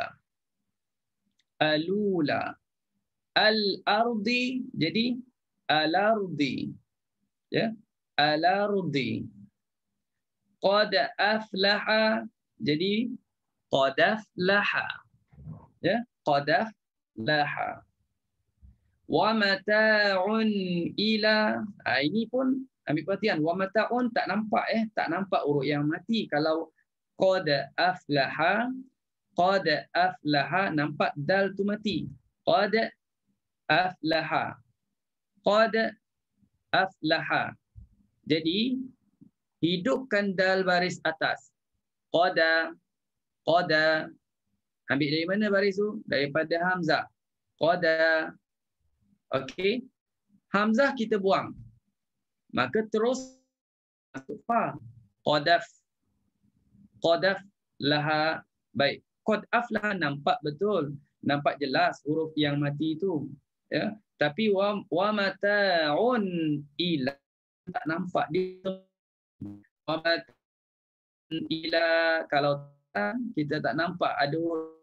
Al-ula. Al-ardi. Jadi al-ardi. Ya, al-ardi. Qad aflaha. Jadi qad aflaha. Ya, qad aflaha. Wa mata'un ila. Ha, ini pun ambil perhatian. Wa mata'un tak nampak eh, tak nampak huruf yang mati. Kalau qad aflaha, qad aflaha nampak dal tu mati. Qad aflaha. Qad aflaha. Jadi hidupkan dal baris atas. Qada, qada. Ambil dari mana baris tu? Daripada hamzah. Qada. Okey. Hamzah kita buang. Maka terus masuk fa. Qadaf. Qadaf laha. Baik. Qad aflaha nampak betul. Nampak jelas huruf yang mati itu. Ya. Tapi wa, wa mata'un ila tak nampak dia. Wa mata'un ila kalau kita tak nampak ada huruf.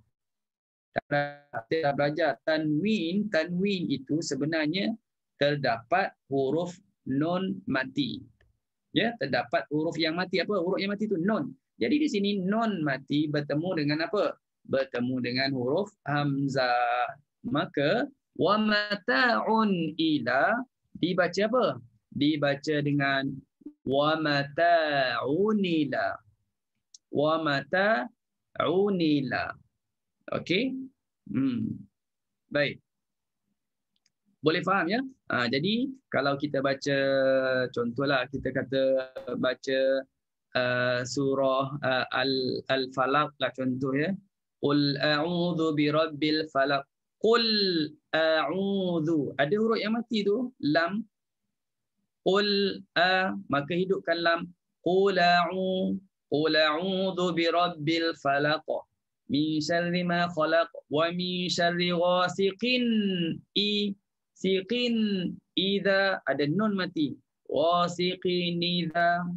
Kita belajar tanwin, tanwin itu sebenarnya terdapat huruf nun mati. Ya, terdapat huruf yang mati. Apa huruf yang mati itu? Nun. Jadi di sini nun mati bertemu dengan apa? Bertemu dengan huruf hamzah. Maka wa mata'un ila dibaca apa? Dibaca dengan wa mata'un ila. Wa mata'un ila. Okey. Hmm. Baik. Boleh faham ya? Ha, jadi kalau kita baca, contohlah kita kata baca uh, surah uh, Al Al-Falaq lah contoh ya. Qul a'udzu birabbil falaq. Qul a'udzu. Ada huruf yang mati tu, lam. Qul a, maka hidupkan lam. Qul a'u. Qul a'udzu birabbil falaq. Min syarri ma khalaq wa min syarri ghasiqin i siqin idza, ada nun mati. Ghasiqin idza.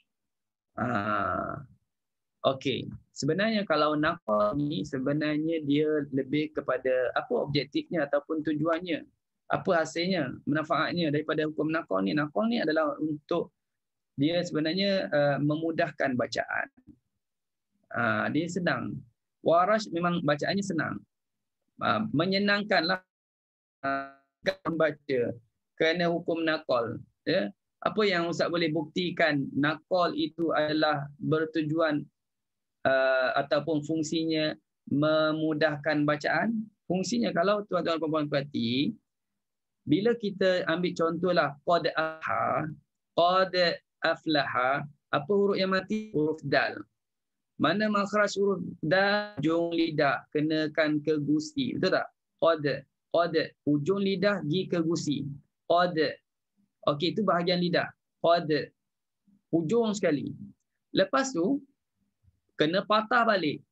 Ah. Okey. Sebenarnya kalau naqal ni sebenarnya dia lebih kepada apa objektifnya ataupun tujuannya. Apa hasilnya, manfaatnya daripada hukum naqal ni. Naqal ni adalah untuk dia sebenarnya uh, memudahkan bacaan. Uh, dia senang. Warash memang bacaannya senang. Uh, menyenangkanlah uh, membaca kerana hukum naqal. Ya. Apa yang Ustaz boleh buktikan naqal itu adalah bertujuan uh, ataupun fungsinya memudahkan bacaan? Fungsinya kalau tuan-tuan puan-puan perhati, bila kita ambil contohlah qad aflaha, qad aflaha, apa huruf yang mati? Huruf dal. Mana makhraj huruf dal? Ujung lidah kenakan ke gusi. Betul tak? Qad, qad, ujung lidah gi ke gusi. Qad. Okey, itu bahagian lidah. Qad. Ujung sekali. Lepas tu kena patah balik.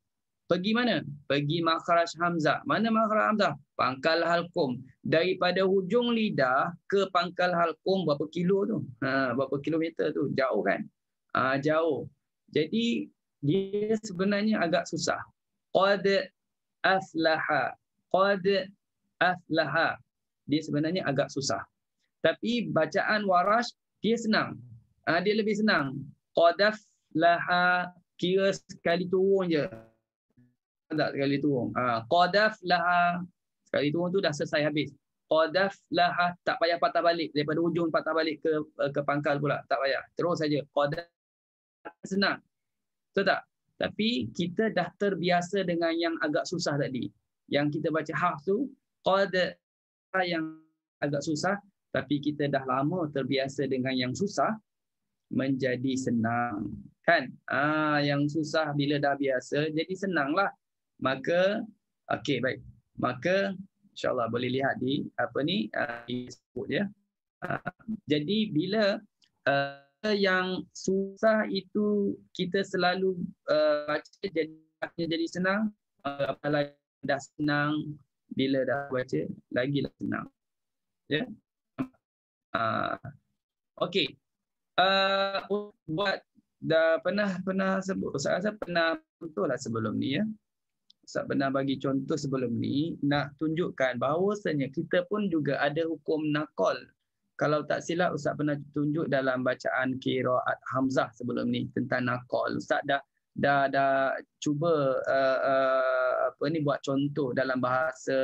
Pergi mana? Pergi makhraj hamzah. Mana makhraj hamzah? Pangkal halqum. Daripada hujung lidah ke pangkal halqum berapa kilo tu? Ha, berapa kilometer tu? Jauh kan? Ha, jauh. Jadi dia sebenarnya agak susah. Qad aflaha. Qad aflaha. Dia sebenarnya agak susah. Tapi bacaan Warash dia senang. Ha, dia lebih senang. Qad aflaha, kira sekali turun je. Tak sekali turun. Ha, qadaf laha. Sekali turun tu dah selesai habis. Qadaf laha, tak payah patah balik daripada hujung patah balik ke ke pangkal pula, tak payah. Terus saja. Qadaf senang. Betul tak? Tapi kita dah terbiasa dengan yang agak susah tadi. Yang kita baca haf tu qad yang agak susah, tapi kita dah lama terbiasa dengan yang susah menjadi senang. Kan? Ah, yang susah bila dah biasa jadi senanglah. Maka okey baik. Maka insya-Allah boleh lihat di apa ni uh, disebut ya. Uh, jadi bila uh, yang susah itu kita selalu uh, baca jadi jadi senang, uh, apalagi dah senang bila dah baca lagilah senang. Ya. Uh, okey. Uh, buat dah pernah pernah sebut, saya rasa pernah contohlah sebelum ni ya. Ustaz pernah bagi contoh sebelum ni nak tunjukkan bahawasanya kita pun juga ada hukum naqal. Kalau tak silap Ustaz pernah tunjuk dalam bacaan qiraat Hamzah sebelum ni tentang naqal. Ustaz dah dah dah cuba uh, uh, apa ni buat contoh dalam bahasa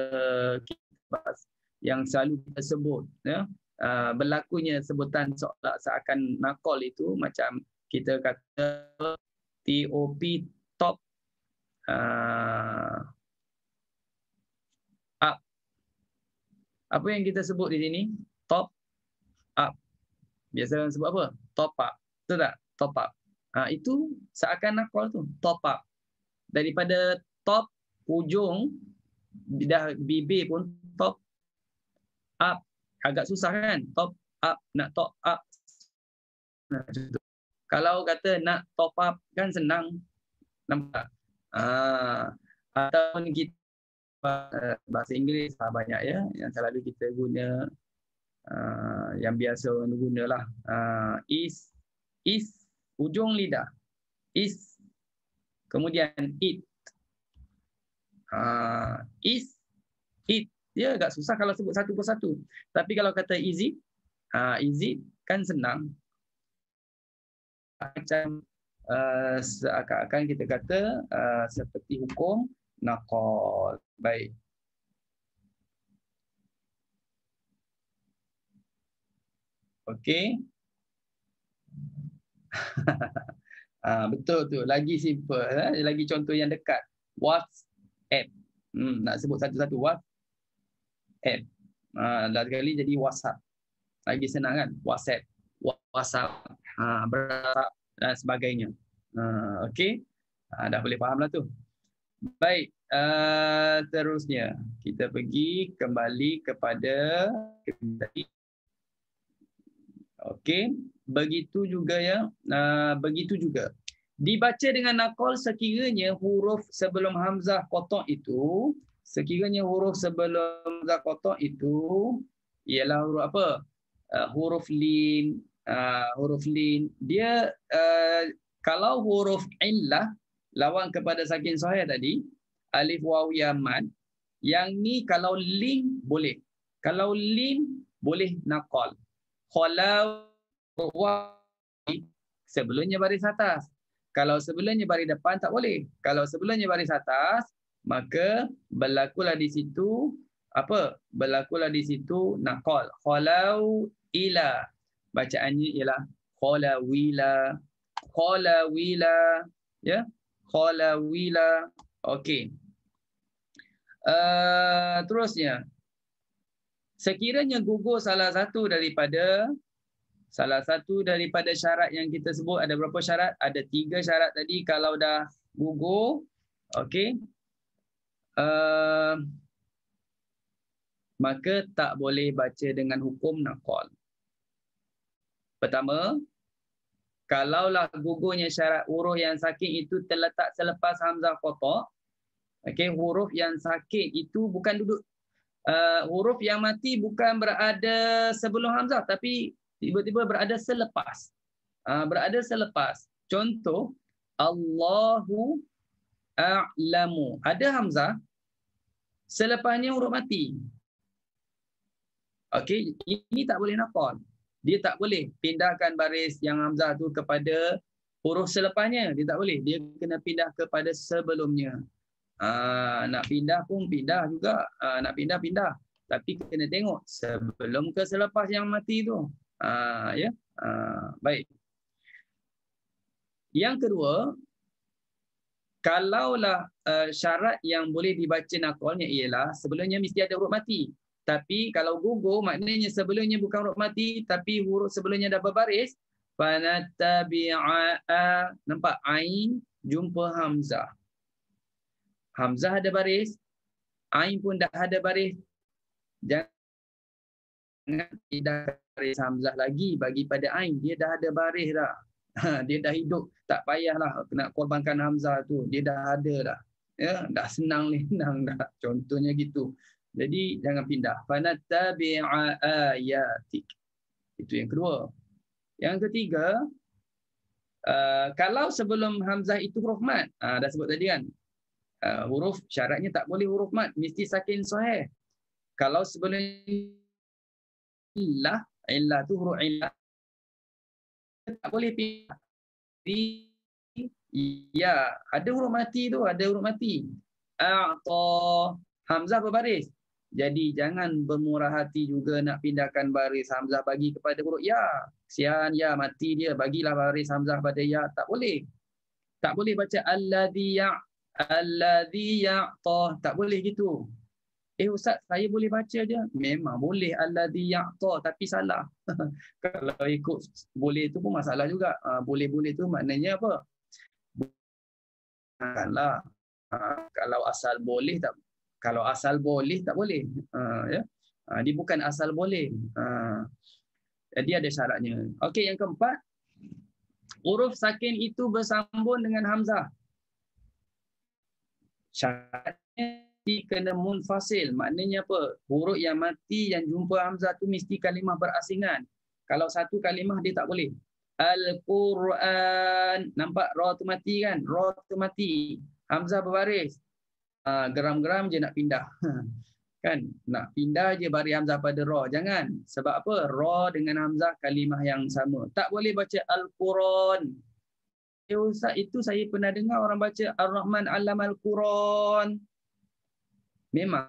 yang selalu kita sebut ya. Uh, berlakunya sebutan seolah seakan naqal itu macam kita kata T O P top Uh, up. Apa yang kita sebut di sini? Top up. Biasa orang sebut apa? Top up. Betul tak? Top up. Uh, itu seakan naqal tu. Top up. Daripada top ujung dah bibir pun top up. Agak susah kan? Top up. Nak top up. Nah, kalau kata nak top up kan senang. Nampak? Ah, ataupun kita bahasa Inggeris banyak ya yang selalu kita guna, uh, yang biasa orang gunalah. Uh, is, is ujung lidah, is, kemudian it, uh, is, it. Dia agak susah kalau sebut satu persatu. Tapi kalau kata easy, uh, easy kan senang. Macam Uh, seakan-akan kita kata uh, seperti hukum naqal. Baik. Okey. uh, betul tu. Lagi simple. Eh? Lagi contoh yang dekat. WhatsApp. Hmm, nak sebut satu-satu. WhatsApp. Uh, dah sekali jadi WhatsApp. Lagi senang kan? WhatsApp. WhatsApp. Uh, berapa dan sebagainya. Uh, Okey. Uh, dah boleh faham lah tu. Baik. Uh, terusnya. Kita pergi kembali kepada Okey. Begitu juga ya. Uh, begitu juga. Dibaca dengan naqal sekiranya huruf sebelum hamzah qata' itu, sekiranya huruf sebelum hamzah qata' itu ialah huruf apa? Uh, huruf lin. Uh, huruf lin dia uh, kalau huruf illah lawan kepada sakin sahih tadi alif waw ya mad, yang ni kalau lin boleh, kalau lin boleh naqal. Kalau sebelumnya baris atas, kalau sebelumnya baris depan tak boleh. Kalau sebelumnya baris atas maka berlakulah di situ apa? Berlakulah di situ naqal. Khalau ila, bacaannya ialah khalawila, khalawila, ya, khalawila. Okey. Uh, terusnya, sekiranya gugur salah satu daripada salah satu daripada syarat yang kita sebut, ada berapa syarat? Ada tiga syarat tadi. Kalau dah gugur, okey, uh, maka tak boleh baca dengan hukum naqal. Pertama, kalaulah gugurnya syarat huruf yang sakin itu terletak selepas hamzah qata', Okey, huruf yang sakit itu bukan duduk. Uh, huruf yang mati bukan berada sebelum hamzah tapi tiba-tiba berada selepas. Uh, berada selepas. Contoh, Allahu a'lamu. Ada hamzah, selepasnya huruf mati. Okey, ini tak boleh naqal. Dia tak boleh pindahkan baris yang hamzah tu kepada huruf selepasnya. Dia tak boleh. Dia kena pindah kepada sebelumnya. Aa, nak pindah pun pindah juga. Aa, nak pindah, pindah. Tapi kena tengok sebelum ke selepas yang mati tu. Aa, ya? Aa, baik. Yang kedua, kalaulah uh, syarat yang boleh dibaca naqalnya ialah sebelumnya mesti ada huruf mati. Tapi kalau gugur maknanya sebelumnya bukan huruf mati tapi huruf sebelumnya dah berbaris. Fanattabi'a, nampak ain jumpa hamzah. Hamzah ada baris, ain pun dah ada baris. Jangan tidak baris hamzah lagi bagi pada ain, dia dah ada baris dah. Dia dah hidup, tak payahlah nak korbankan hamzah tu, dia dah ada dah. Ya, dah senang ni, senang dah. Contohnya gitu. Jadi jangan pindah. Fanattabi'a ayatik. Itu yang kedua. Yang ketiga, uh, kalau sebelum hamzah itu huruf mat, uh, dah sebut tadi kan, uh, huruf syaratnya tak boleh huruf mat, mesti sakin sahih. Kalau sebelum illah, illah tu huruf illah, tak boleh pindah. Ya, ada huruf mati tu, ada huruf mati. A'ta, hamzah berbaris. Jadi jangan bermurah hati juga nak pindahkan baris hamzah bagi kepada huruf ya. Kesian ya, mati dia, bagilah baris hamzah pada ya. Tak boleh. Tak boleh baca alladhi ya, alladhi ya'ta. Tak boleh gitu. Eh Ustaz, saya boleh baca je. Memang boleh alladhi ya'ta tapi salah. Kalau ikut boleh tu pun masalah juga. Boleh-boleh tu maknanya apa? Bukanlah. Kalau asal boleh tak, kalau asal boleh tak boleh. Uh, ya. Uh, dia bukan asal boleh. Uh, jadi ada syaratnya. Okey, yang keempat, huruf sakin itu bersambung dengan hamzah. Syaratnya kena munfasil. Maknanya apa? Huruf yang mati yang jumpa hamzah tu mesti kalimah berasingan. Kalau satu kalimah dia tak boleh. Al-Quran. Nampak ra tu mati kan? Ra tu mati. Hamzah berbaris. Uh, geram-geram je nak pindah. Kan? Nak pindah je baris hamzah pada ra. Jangan. Sebab apa? Ra dengan hamzah kalimah yang sama. Tak boleh baca Al-Quran. Eh Ustaz, itu saya pernah dengar orang baca Ar-Rahman Alam Al-Quran. Memang.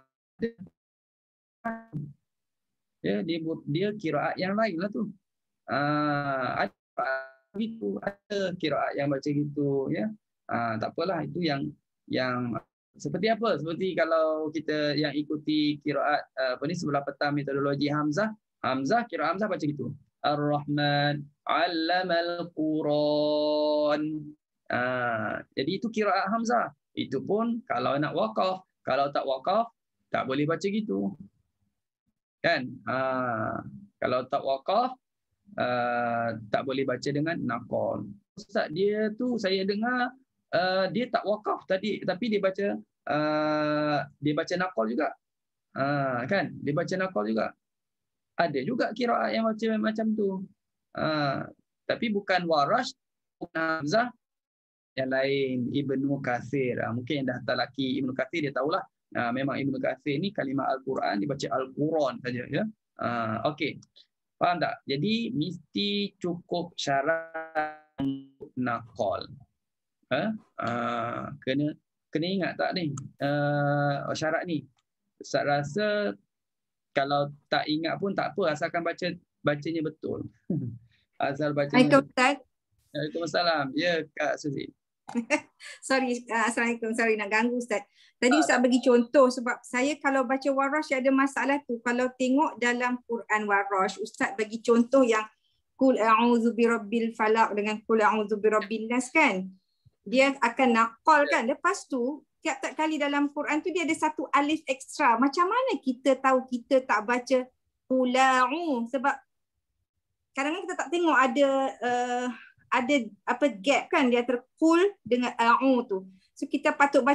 Ya, dia, dia kiraat yang lain lah tu. Uh, ada gitu, ada kiraat yang baca gitu. Ya. Uh, tak apalah, itu yang yang seperti apa? Seperti kalau kita yang ikuti kiraat uh, apa ni sebelah petang metodologi hamzah, hamzah kiraat hamzah baca gitu. Ar-Rahman 'allamal Quran. Uh, jadi itu kiraat hamzah. Itu pun kalau nak waqaf, kalau tak waqaf tak boleh baca gitu. Kan? Uh, kalau tak waqaf uh, tak boleh baca dengan naqal. Ustaz, dia tu saya dengar Uh, dia tak wakaf tadi tapi dia baca uh, dia baca naqal juga. Uh, kan? Dia baca naqal juga. Ada juga kiraat yang baca macam tu. Uh, tapi bukan Warash, Hamzah, yang lain Ibnu Katsir. Uh, mungkin yang dah talaki Ibnu Katsir dia tahulah. Uh, memang Ibnu Katsir ni kalimah Al-Quran dibaca Al-Quran saja ya. Uh, okey. Faham tak? Jadi mesti cukup syarat naqal. Uh, uh, kena kena ingat tak ni uh, syarat ni. Ustaz rasa kalau tak ingat pun tak apa asalkan baca bacanya betul. Asal bacanya.
Waalaikumsalam.
Waalaikumsalam. Ya Kak Suzi.
Sorry, uh, Assalamualaikum. Sorry nak ganggu Ustaz. Tadi Ustaz bagi contoh sebab saya kalau baca Warash ada masalah tu. Kalau tengok dalam Quran Warash, Ustaz bagi contoh yang Qul a'udzu birabbil falaq dengan Qul a'udzu birabbin nas kan. Dia akan naqal kan. Lepas tu tiap-tiap kali dalam Quran tu dia ada satu alif ekstra. Macam mana kita tahu kita tak baca qula'u? Sebab kadang-kadang kita tak tengok ada uh, ada apa gap kan dia antara qul dengan a'u tu. So kita patut baca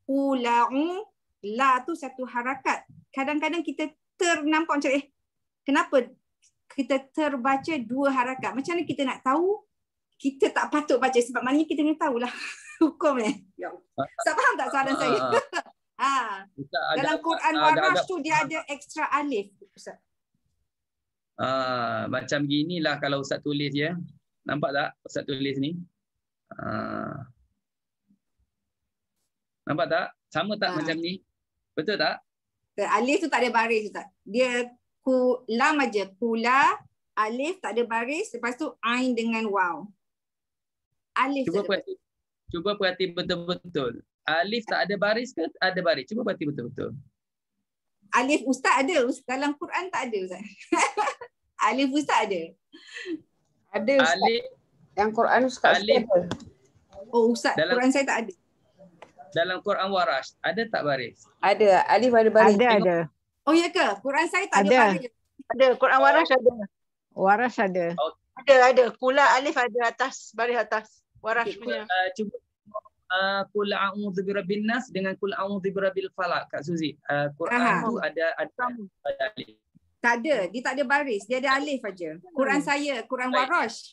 Qula'u, la tu satu harakat. Kadang-kadang kita ternampak macam eh kenapa kita terbaca dua harakat. Macam mana kita nak tahu kita tak patut baca, sebab maknanya kita kena tahulah hukum ni. Ya. Ustaz faham tak soalan saya? Ha. Dalam Quran Warash tu dia ada extra alif, Ustaz.
Ah, macam ginilah kalau Ustaz tulis ya. Nampak tak Ustaz tulis ni? Ah. Nampak tak? Sama tak
Ah.
macam ni? Betul tak?
Alif tu tak ada baris, Ustaz. Dia ku lam aja, kula, alif tak ada baris, lepas tu ain dengan waw. Alif
Cuba
tak ada
perhati, cuba perhati betul-betul. Alif tak ada baris ke ada baris? Cuba perhati betul-betul.
Alif Ustaz ada, Ustaz. Dalam Quran tak ada, Ustaz. Alif Ustaz ada.
Ada Ustaz.
Alif,
Yang Quran Ustaz
alif
ada.
Oh Ustaz,
Dalam-
Quran saya tak ada.
dalam Quran Warash ada tak baris?
Ada. Alif ada baris.
Ada,
Tengok.
ada.
Oh ya ke? Quran saya tak ada,
Ada.
baris.
Ada, Quran Warash ada.
Waras ada.
Ada, ada. Kula alif ada atas, baris atas. Warash
Cuba,
punya.
uh, cuba uh, Qul a'udzu birabbin nas dengan Qul a'udzu birabbil falaq, Kak Suzi. Uh, Quran
Aha.
tu ada ada, ada alif.
Tak ada, dia tak ada baris, dia ada alif aja. Quran saya, Quran
Baik.
Warash.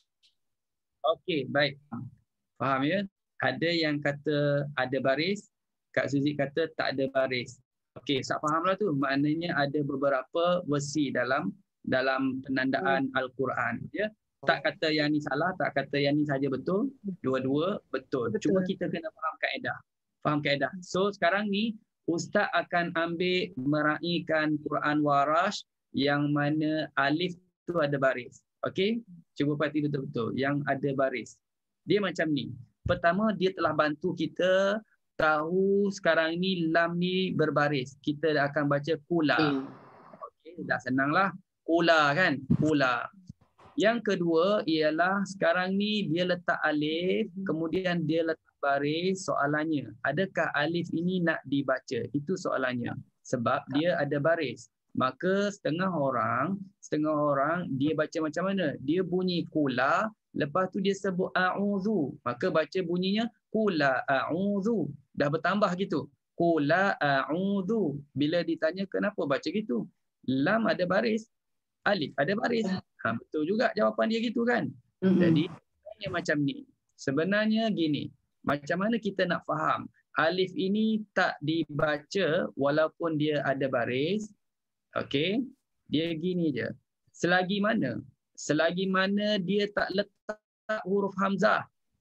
Okey, baik. Faham ya? Ada yang kata ada baris, Kak Suzi kata tak ada baris. Okey, Ustaz fahamlah tu. Maknanya ada beberapa versi dalam dalam penandaan Al-Quran, ya. Tak kata yang ni salah, tak kata yang ni saja betul, dua-dua betul.
Betul.
Cuma kita kena faham kaedah. Faham kaedah. So sekarang ni Ustaz akan ambil meraihkan Quran Warash yang mana alif tu ada baris. Okey? Cuba perhati betul-betul yang ada baris. Dia macam ni. Pertama, dia telah bantu kita tahu sekarang ni lam ni berbaris. Kita dah akan baca kula. Okey, dah senanglah. Kula kan? Kula. Yang kedua ialah sekarang ni dia letak alif, kemudian dia letak baris. Soalannya, adakah alif ini nak dibaca? Itu soalannya. Sebab dia ada baris. Maka setengah orang, setengah orang dia baca macam mana? Dia bunyi kula, lepas tu dia sebut a'udzu. Maka baca bunyinya kula a'udzu. Dah bertambah gitu. Kula a'udzu. Bila ditanya kenapa baca gitu? Lam ada baris, alif ada baris. Ha, betul juga jawapan dia gitu kan?
Mm-hmm.
Jadi sebenarnya macam ni. Sebenarnya gini. Macam mana kita nak faham? Alif ini tak dibaca walaupun dia ada baris. Okey. Dia gini je. Selagi mana? Selagi mana dia tak letak huruf hamzah.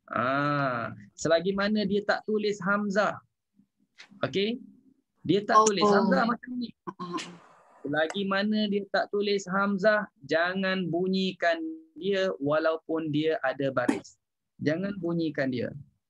Ah, selagi mana dia tak tulis hamzah. Okey? Dia tak
Oh.
tulis hamzah macam ni. Selagi mana dia tak tulis hamzah, jangan bunyikan dia walaupun dia ada baris. Jangan bunyikan dia.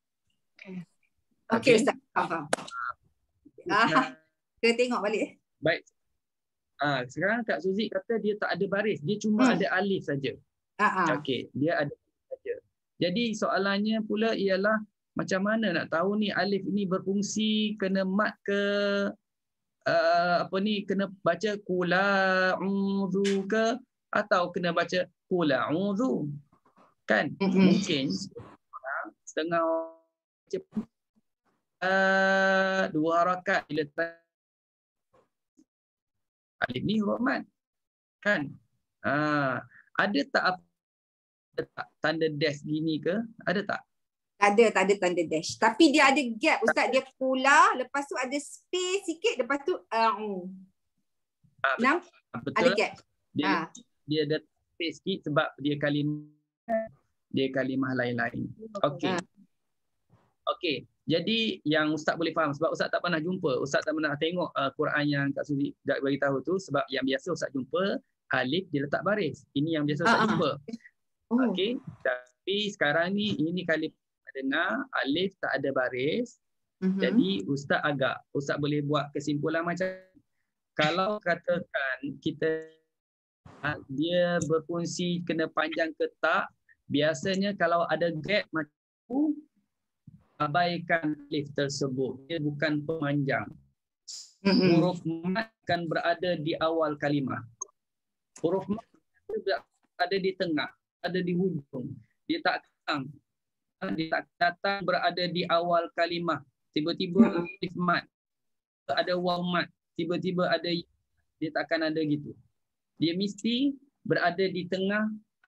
Okey Ustaz, faham. Ah, kita tengok balik eh.
Baik. Ah, sekarang Kak Suzi kata dia tak ada baris, dia cuma
Hmm.
ada alif saja.
Ah, ah.
Okey, dia ada alif saja. Jadi soalannya pula ialah macam mana nak tahu ni alif ini berfungsi kena mat ke uh, apa ni kena baca qul a'udzu ke atau kena baca qul a'udzu. Kan?
Mm-mm.
Mungkin orang setengah baca uh, dua harakat bila alif ni huruf mat. Kan? Ah, ada tak apa ada tak tanda dash gini ke? Ada tak?
Tak ada, tak ada tanda dash. Tapi dia ada gap Ustaz, dia kula, lepas tu ada space sikit, lepas tu a'u.
Ah,
Nam,
betul.
ada gap.
Dia
Ah.
dia ada space sikit sebab dia kalimah dia kalimah lain-lain. Okey.
Ah.
Okey. Jadi yang Ustaz boleh faham sebab Ustaz tak pernah jumpa, Ustaz tak pernah tengok uh, Quran yang Kak Suzi dah bagi tahu tu sebab yang biasa Ustaz jumpa alif dia letak baris. Ini yang biasa Ustaz
Ah, ah.
jumpa.
Oh.
Okey. Tapi sekarang ni ini kali dengar alif tak ada baris.
Mhm.
Jadi Ustaz agak Ustaz boleh buat kesimpulan macam kalau katakan kita ah, dia berfungsi kena panjang ke tak, biasanya kalau ada gap macam tu abaikan alif tersebut. Dia bukan pemanjang.
Mhm.
Huruf mat akan berada di awal kalimah. Huruf mat berada di tengah, ada di hujung. Dia tak datang. Dia tak datang berada di awal kalimah. tiba-tiba alif mat, ada waw mat, tiba-tiba ada, dia takkan ada gitu. Dia mesti berada di tengah.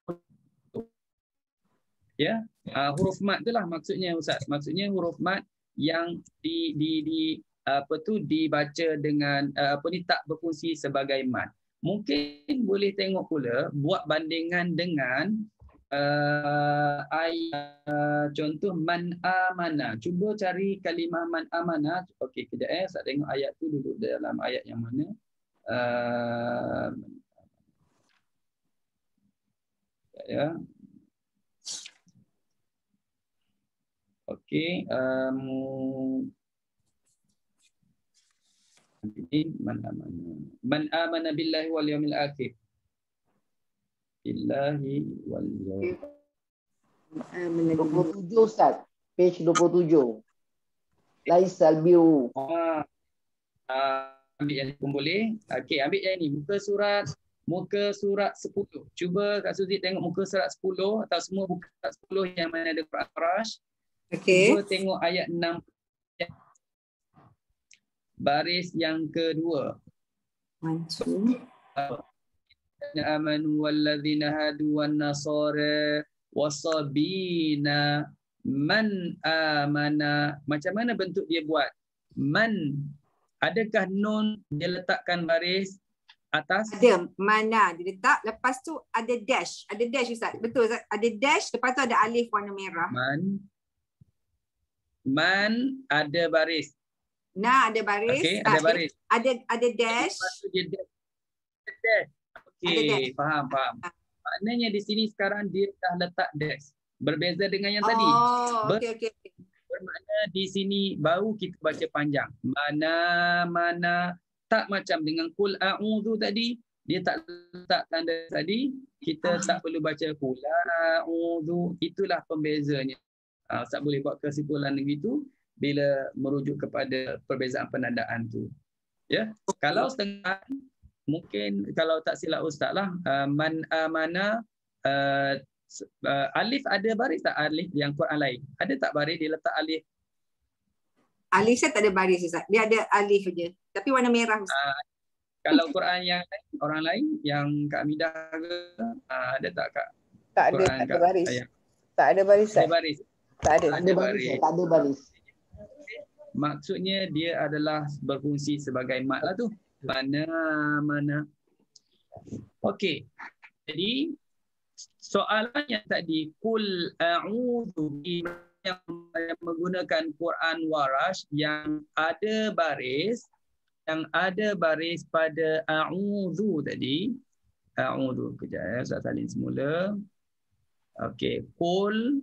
Ya, uh, huruf mat itulah maksudnya Ustaz. Maksudnya huruf mat yang di di di apa tu dibaca dengan uh, apa ni tak berfungsi sebagai mat. Mungkin boleh tengok pula buat bandingan dengan uh, ayat uh, contoh man amana. Cuba cari kalimah man amana. Okey, kejap eh Ustaz tengok ayat tu duduk dalam ayat yang mana. Uh, ya. Okey, um, man amana. Man amana billahi wal yawmil akhir. Billahi wal yawmil
dua puluh tujuh Ustaz. Page dua puluh tujuh. Laisal biru.
Ah, ah, ambil yang ni pun boleh. Okey, ambil yang ni. Muka surat muka surat sepuluh. Cuba Kak Suzy tengok muka surat sepuluh atau semua buka surat sepuluh yang mana ada Quran Rush.
Okey.
Cuba tengok ayat enam. Baris yang kedua.
Mansur.
Amanu walladzina hadu wan nasara wasabina man amana. Macam mana bentuk dia buat? Man. Adakah nun dia letakkan baris atas?
Ada mana dia letak, lepas tu ada dash. Ada dash Ustaz. Betul Ustaz. Ada dash, lepas tu ada alif warna merah.
Man. Man ada baris.
Nah, ada baris.
Okey, ada baris.
Ada ada dash.
Lepas tu dia dash. Dash. Okey, faham, faham. Maknanya di sini sekarang dia dah letak dash. Berbeza dengan yang
oh,
tadi.
Oh, okey okey.
Bermakna di sini baru kita baca panjang. Mana mana tak macam dengan kul a'udzu tadi, dia tak letak tanda tadi, kita ah. tak perlu baca kul a'udzu. Itulah pembezanya. Uh, Ustaz boleh buat kesimpulan begitu bila merujuk kepada perbezaan penandaan tu. Ya. Kalau setengah mungkin kalau tak silap Ustaz lah, uh, man amana uh, uh, alif ada baris tak alif yang Quran lain? Ada tak baris dia letak alif?
Alif saya tak ada baris Ustaz. Dia ada alif saja. Tapi warna merah Ustaz. Uh,
kalau Quran yang lain, orang lain yang Kak Midah ke, uh, ada tak Kak?
Tak ada,
Quran
tak ada
Kak
baris.
Ayah?
Tak ada baris.
Ada baris.
Tak ada.
Ada baris.
Tak ada baris.
Maksudnya dia adalah berfungsi sebagai mat lah tu. Mana mana. Okey. Jadi soalannya tadi kul a'udzu bi yang menggunakan Quran Warash yang ada baris yang ada baris pada a'udzu tadi. A'udzu kejap ya, saya salin semula. Okey, kul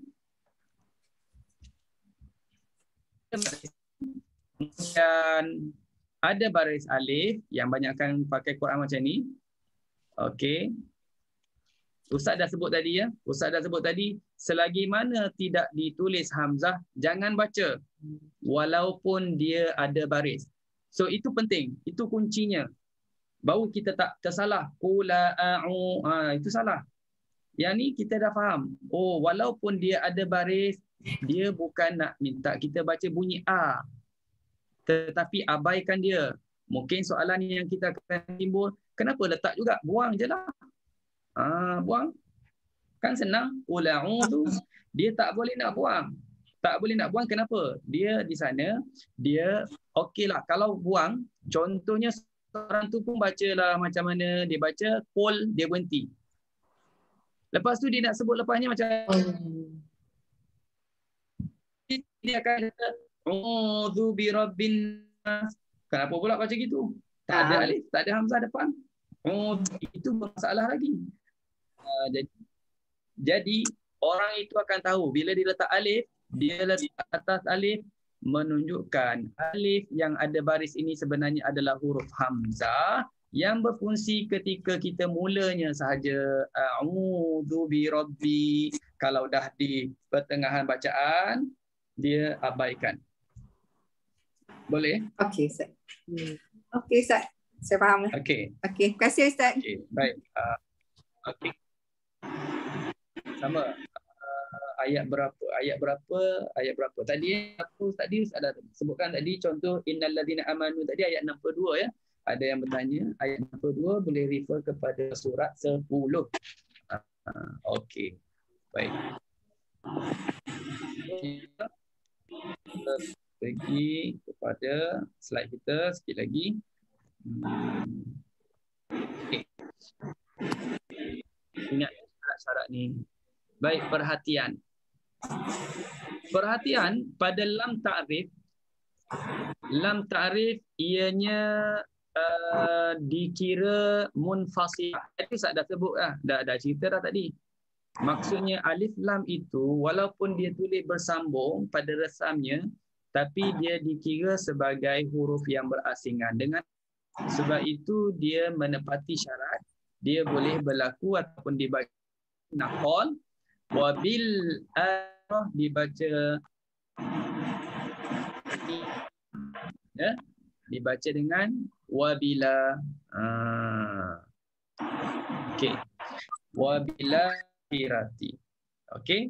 dan ada baris alif yang banyakkan pakai Quran macam ni. Okey. Ustaz dah sebut tadi ya. Ustaz dah sebut tadi selagi mana tidak ditulis hamzah jangan baca walaupun dia ada baris. So itu penting. Itu kuncinya. Baru kita tak tersalah. Qula a'u ha, itu salah. Yang ni kita dah faham. Oh, walaupun dia ada baris, dia bukan nak minta kita baca bunyi A. Tetapi abaikan dia. Mungkin soalan yang kita akan timbul, kenapa letak juga? Buang je lah. Ha, buang. Kan senang. Ula'u tu, dia tak boleh nak buang. Tak boleh nak buang, kenapa? Dia di sana, dia okey lah. Kalau buang, contohnya orang tu pun bacalah macam mana dia baca, qul, dia berhenti. Lepas tu dia nak sebut lepasnya macam dia akan kata a'udzu birabbin nas. Kenapa pula baca gitu? Tak ada alif, tak ada hamzah depan. Oh, itu masalah lagi. Uh, jadi, jadi orang itu akan tahu bila dia letak alif, dia letak atas alif menunjukkan alif yang ada baris ini sebenarnya adalah huruf hamzah yang berfungsi ketika kita mulanya sahaja a'udzu birabbi. Kalau dah di pertengahan bacaan dia abaikan. Boleh?
Okey Ustaz. Hmm. Okey Ustaz. Saya faham.
Okey.
Okey, terima kasih Ustaz.
Okey, baik. Uh, Okey. Sama. Uh, ayat berapa, ayat berapa, ayat berapa. Tadi aku tadi ada sebutkan tadi contoh innal ladzina amanu tadi ayat enam puluh dua ya. Ada yang bertanya ayat enam puluh dua boleh refer kepada surat sepuluh. Uh, Okey. Baik. Kita pergi kepada slide kita sikit lagi. Hmm. Okay. Ingat syarat-syarat ni. Baik, perhatian. Perhatian pada lam ta'rif. Lam ta'rif ianya uh, dikira munfasilah. Itu saya dah sebut dah. Dah, dah cerita dah tadi. Maksudnya alif lam itu walaupun dia tulis bersambung pada resamnya, tapi dia dikira sebagai huruf yang berasingan. Dengan sebab itu dia menepati syarat. Dia boleh berlaku ataupun dibaca naqal. Wabil arah dibaca ya, dibaca dengan wabila. Ah. Okey. Wabila kirati. Okey.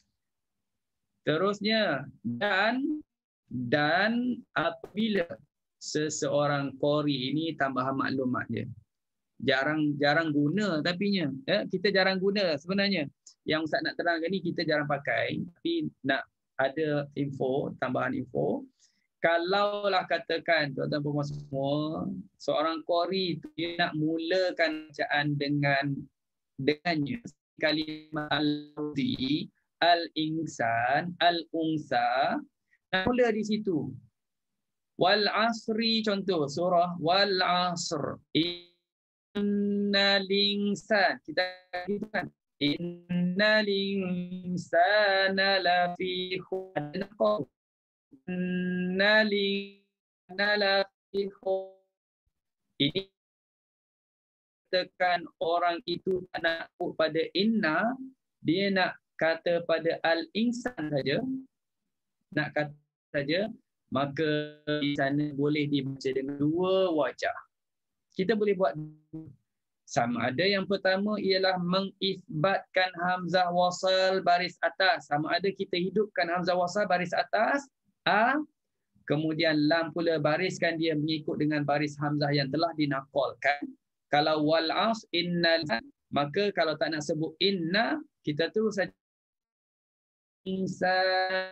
Terusnya dan dan apabila seseorang qori ini tambahan maklumat dia. Jarang jarang guna tapinya. Ya, kita jarang guna sebenarnya. Yang Ustaz nak terangkan ni kita jarang pakai, tapi nak ada info, tambahan info. Kalaulah katakan tuan-tuan puan semua, seorang qori tu dia nak mulakan bacaan dengan dengannya kalimah al-di, al-insan, al-unsa, nak mula di situ. Wal asri contoh surah wal asr. Innal insan, kita kan innal insana lafi khusr. Innal insana lafi khusr. Ini katakan orang itu tak nak kut pada inna, dia nak kata pada al-insan saja, nak kata saja, maka di sana boleh dibaca dengan dua wajah. Kita boleh buat sama ada yang pertama ialah mengisbatkan hamzah wasal baris atas. Sama ada kita hidupkan hamzah wasal baris atas a, kemudian lam pula bariskan dia mengikut dengan baris hamzah yang telah dinaqalkan. Kalau wal as innal, maka kalau tak nak sebut inna, kita terus saja insan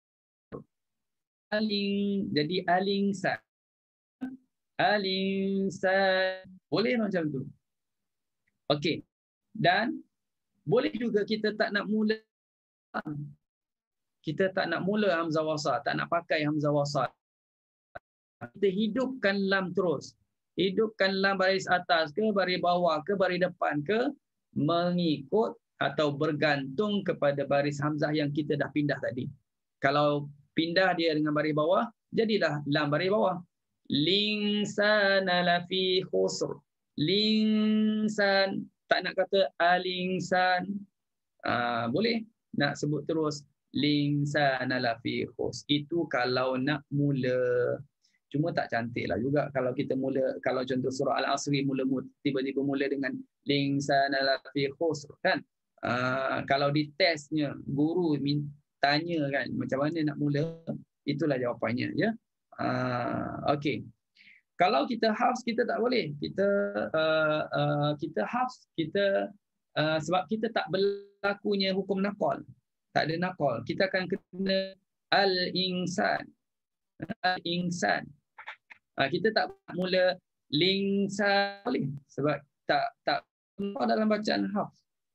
aling, jadi alingsan. Alinsan. Boleh macam tu. Okey. Dan boleh juga kita tak nak mula, kita tak nak mula hamzah wasal, tak nak pakai hamzah wasal. Kita hidupkan lam terus. Hidupkan lam baris atas ke, baris bawah ke, baris depan ke, mengikut atau bergantung kepada baris hamzah yang kita dah pindah tadi. Kalau pindah dia dengan baris bawah, jadilah lam baris bawah. Linsana lafi khusr. Linsan, tak nak kata alingsan. Ah, boleh nak sebut terus linsana lafi khusr. Itu kalau nak mula. Cuma tak cantik lah juga kalau kita mula, kalau contoh surah Al-Asri mula tiba-tiba mula dengan linsana lafi khusr kan. Ah, kalau di testnya guru tanya kan macam mana nak mula, itulah jawapannya ya. Uh, Okey. Kalau kita hafz kita tak boleh. Kita uh, uh, kita hafz kita uh, sebab kita tak berlakunya hukum naqal. Tak ada naqal. Kita akan kena al-insan. Al-insan. Uh, kita tak mula linsan boleh sebab tak tak dalam bacaan hafz.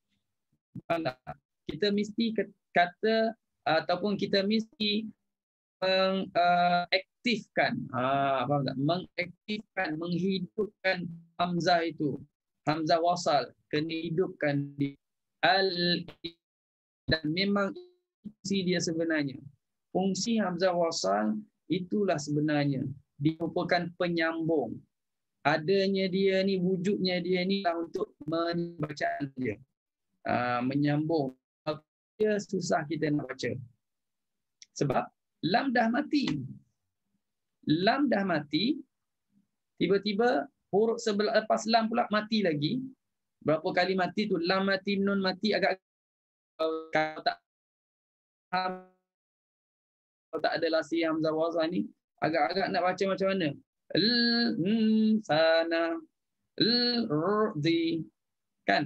Kita mesti kata ataupun kita mesti mengaktifkan, uh, apa tak? Mengaktifkan, menghidupkan hamzah itu, hamzah wasal, kena hidupkan di al, dan memang fungsi dia sebenarnya. Fungsi hamzah wasal itulah sebenarnya merupakan penyambung. Adanya dia ni, wujudnya dia ni lah untuk membacaan dia, uh, menyambung. Dia susah kita nak baca. Sebab lam dah mati. Lam dah mati. Tiba-tiba huruf sebelah lepas lam pula mati lagi. Berapa kali mati tu? Lam mati, nun mati, agak kalau tak Kalau tak ada lasi hamzah wasal ni, agak-agak nak baca macam mana? Al-insana al-rdi, kan?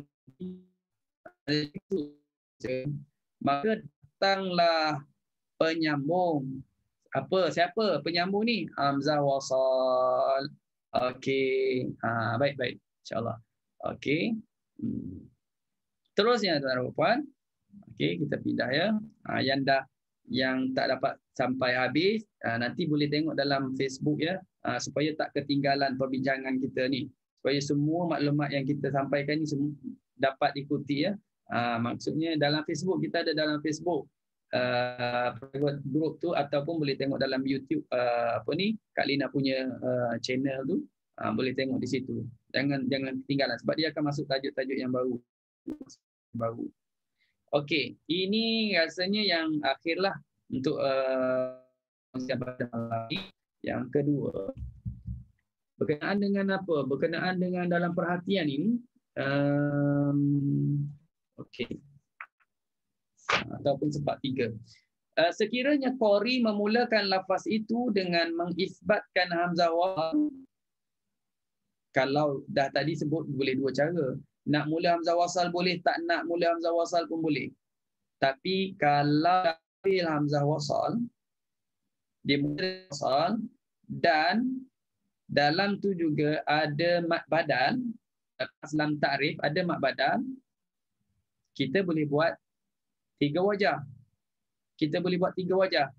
Itu. Maka datanglah penyambung. Apa? Siapa penyambung ni? Hamzah wasal. Okey. Ha, baik, baik. InsyaAllah. Okey. Hmm. Terusnya, tuan-tuan dan puan. Okey, kita pindah ya. Ha, yang dah yang tak dapat sampai habis, ha, nanti boleh tengok dalam Facebook ya, ha, supaya tak ketinggalan perbincangan kita ni. Supaya semua maklumat yang kita sampaikan ni semua dapat ikuti ya. Ha, maksudnya dalam Facebook, kita ada dalam Facebook uh, private group tu, ataupun boleh tengok dalam YouTube uh, apa ni, Kak Lina punya uh, channel tu, uh, boleh tengok di situ. Jangan jangan ketinggalan sebab dia akan masuk tajuk-tajuk yang baru. baru. Okey, ini rasanya yang akhirlah untuk uh, pada malam ini. Yang kedua, berkenaan dengan apa? Berkenaan dengan dalam perhatian ini, um, okey, ataupun sebab tiga. Uh, sekiranya qari memulakan lafaz itu dengan mengisbatkan hamzah wasal, kalau dah tadi sebut boleh dua cara. Nak mula hamzah wasal boleh, tak nak mula hamzah wasal pun boleh. Tapi kalau ambil hamzah wasal, dia mula wasal dan dalam tu juga ada mad badan, dalam ta'rif ada mad badan, kita boleh buat tiga wajah. Kita boleh buat tiga wajah.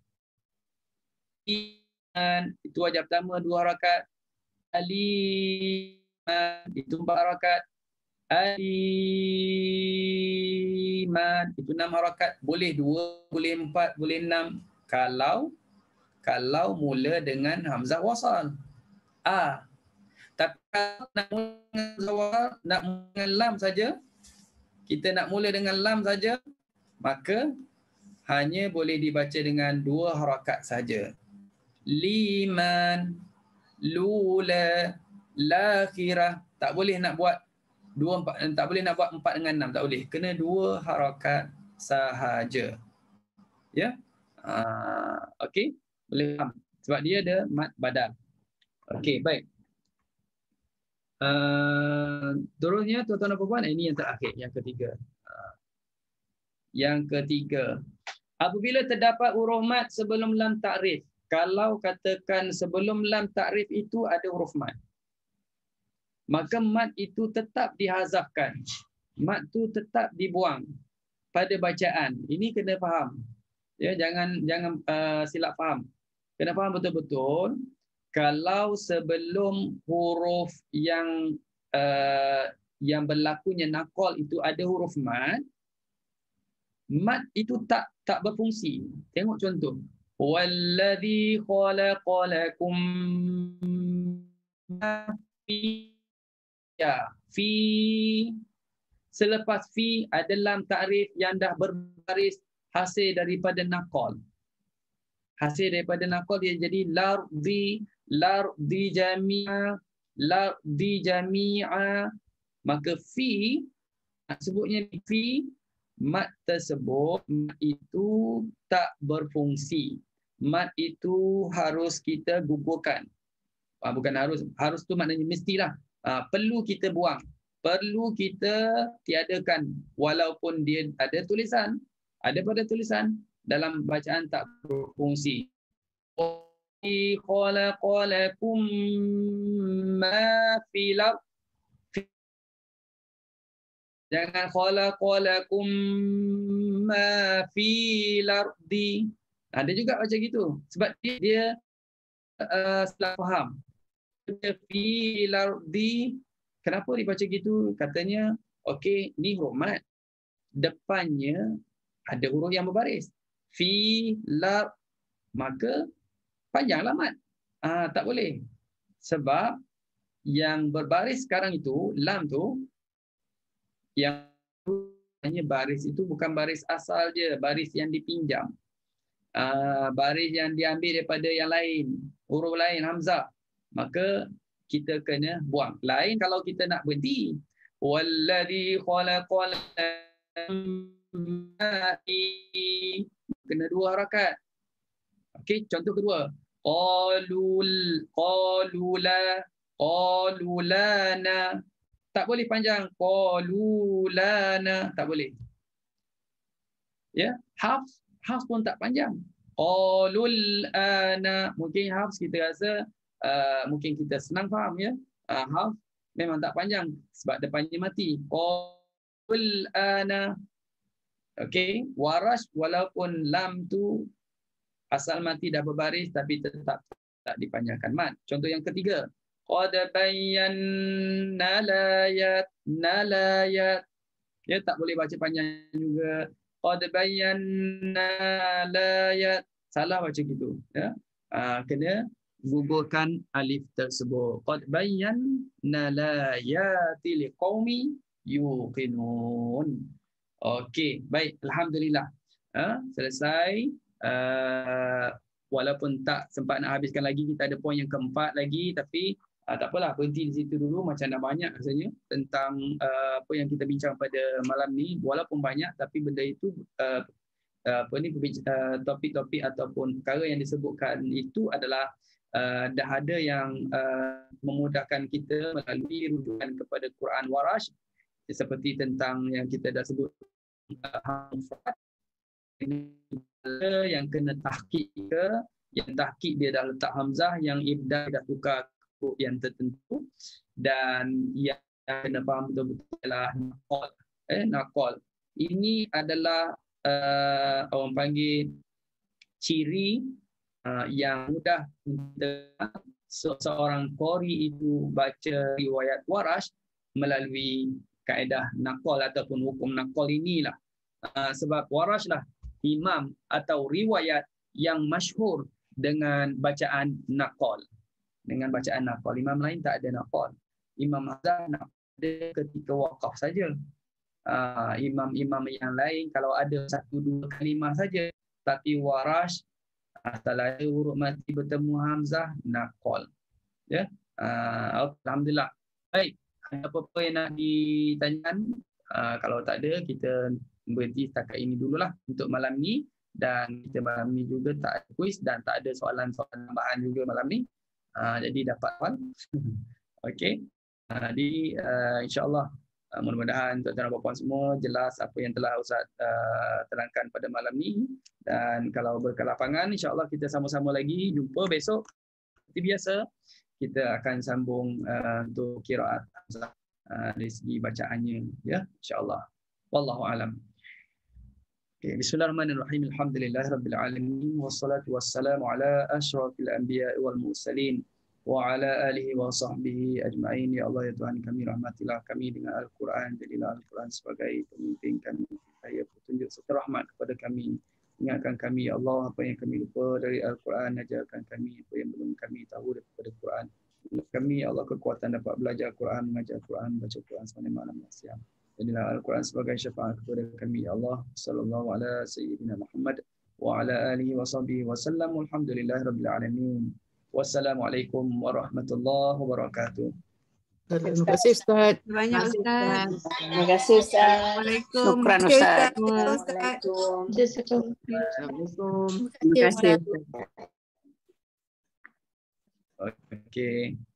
Itu wajah pertama, dua harakat. Aliman, itu empat harakat. Aliman, itu enam harakat. Boleh dua, boleh empat, boleh enam. Kalau kalau mula dengan hamzah wasal. A. Tapi kalau nak mula dengan hamzah wasal, nak mula dengan lam saja, kita nak mula dengan lam saja, maka hanya boleh dibaca dengan dua harakat saja. Liman, lula, lakhirah. Tak boleh nak buat dua empat, tak boleh nak buat empat dengan enam, tak boleh. Kena dua harakat sahaja. Ya. Uh, Okey. Boleh faham. Sebab dia ada mad badal. Okey, baik. Uh, terusnya tuan-tuan dan puan, ini yang terakhir, yang ketiga. Uh, yang ketiga. Apabila terdapat huruf mad sebelum lam ta'rif. Kalau katakan sebelum lam ta'rif itu ada huruf mad, maka mad itu tetap dihazafkan. Mad itu tetap dibuang pada bacaan. Ini kena faham. Ya, jangan jangan uh, silap faham. Kena faham betul-betul. Kalau sebelum huruf yang uh, yang berlakunya naqal itu ada huruf mad, mad itu tak tak berfungsi. Tengok contoh. Wallazi khalaqalakum fi, ya, fi. Selepas fi ada lam ta'rif yang dah berbaris hasil daripada naqal. Hasil daripada naqal dia jadi lardi, lardi jami'a, lardi jami'a. Maka fi, sebutnya fi, mad tersebut, mad itu tak berfungsi. Mad itu harus kita gugurkan. Ah, bukan harus, harus tu maknanya mestilah. Ah, perlu kita buang. Perlu kita tiadakan. Walaupun dia ada tulisan. Ada pada tulisan. Dalam bacaan tak berfungsi. Khalaqalakum ma fil ardh. Jangan khalaqalakum ma fil ardi. Ada juga macam gitu. Sebab dia, dia uh, salah faham. Fil ardi. Kenapa dibaca gitu? Katanya, okey, ni huruf mad. Depannya ada huruf yang berbaris. Fil ard. Maka panjanglah mad. Ah, tak boleh. Sebab yang berbaris sekarang itu, lam tu, yang hanya baris itu bukan baris asal je, baris yang dipinjam. Uh, baris yang diambil daripada yang lain, huruf lain, hamzah. Maka kita kena buang. Lain kalau kita nak berhenti. Wallazi khalaqal kena dua harakat. Okey, contoh kedua. Qalul qalula qalulana. Tak boleh panjang. Qalulana, tak boleh. Ya, Hafs, Hafs pun tak panjang. Qalul ana. Mungkin Hafs kita rasa uh, mungkin kita senang faham ya. Uh, Hafs memang tak panjang sebab depannya mati. Qalul ana. Okey, Warash walaupun lam tu asal mati dah berbaris tapi tetap tak dipanjangkan mat. Contoh yang ketiga. Qad bayyana layat nalayat. Ya, tak boleh baca panjang juga. Qad bayyana layat. Salah baca gitu. Ya. Uh, kena gugurkan alif tersebut. Qad bayyana layati liqaumi yuqinun. Okey, baik. Alhamdulillah. Uh, selesai. Uh, walaupun tak sempat nak habiskan lagi, kita ada poin yang keempat lagi, tapi uh, tak apalah, berhenti di situ dulu. Macam dah banyak rasanya tentang uh, apa yang kita bincang pada malam ni. Walaupun banyak, tapi benda itu uh, uh, apa ni uh, topik-topik ataupun perkara yang disebutkan itu adalah uh, dah ada yang uh, memudahkan kita melalui rujukan kepada Quran Warash, seperti tentang yang kita dah sebut uh, yang kena tahqiq ke, yang tahqiq dia dah letak hamzah, yang ibdal dah tukar huruf yang tertentu, dan yang kena faham betul-betul adalah naqal. Eh, naqal. Ini adalah uh, orang panggil ciri uh, yang mudah untuk seorang qari itu baca riwayat Warash melalui kaedah naqal ataupun hukum naqal inilah. Uh, sebab Warash lah imam atau riwayat yang masyhur dengan bacaan naqal. Dengan bacaan naqal. Imam lain tak ada naqal. Imam Hamzah ada ketika waqaf saja. Uh, imam-imam yang lain kalau ada satu dua kalimah saja. Tapi Warash asal ada huruf mati bertemu Hamzah, naqal. Ya. Uh, Alhamdulillah. Baik. Apa-apa yang nak ditanyakan? Uh, kalau tak ada, kita berhenti setakat ini dululah untuk malam ni, dan kita malam ni juga tak ada kuis dan tak ada soalan-soalan tambahan juga malam ni. Uh, jadi dapat hafal. Okey. Uh, jadi uh, insya-Allah uh, mudah-mudahan tuan-tuan dan puan-puan semua jelas apa yang telah Ustaz uh, terangkan pada malam ni, dan kalau berkelapangan insya-Allah kita sama-sama lagi jumpa besok seperti biasa. Kita akan sambung uh, untuk qiraat uh, dari segi bacaannya ya, insya-Allah. Wallahu a'lam. Okay, bismillahirrahmanirrahim. Alhamdulillahirabbil alamin wassalatu wassalamu ala asyrafil anbiya'i wal mursalin wa ala alihi wa sahbihi ajma'in. Ya Allah ya Tuhan kami, rahmatilah kami dengan Al-Quran. Jadilah Al-Quran sebagai pemimpin kami, cahaya petunjuk serta rahmat kepada kami. Ingatkan kami ya Allah apa yang kami lupa dari Al-Quran, ajarkan kami apa yang belum kami tahu daripada Quran. Kami ya Allah kekuatan dapat belajar Quran, mengajar Quran, baca Quran semasa malam dan siang. Jadilah Al-Quran sebagai syafaat kepada kami ya Allah. Sallallahu ala sayyidina Muhammad wa ala alihi wa sahbihi wa sallam. Alhamdulillahirabbil alamin. Wassalamualaikum warahmatullahi wabarakatuh.
Terima kasih Ustaz.
Banyak Ustaz.
Terima kasih Ustaz.
Assalamualaikum.
Syukran Ustaz.
Assalamualaikum.
Assalamualaikum. Terima kasih.
Okey.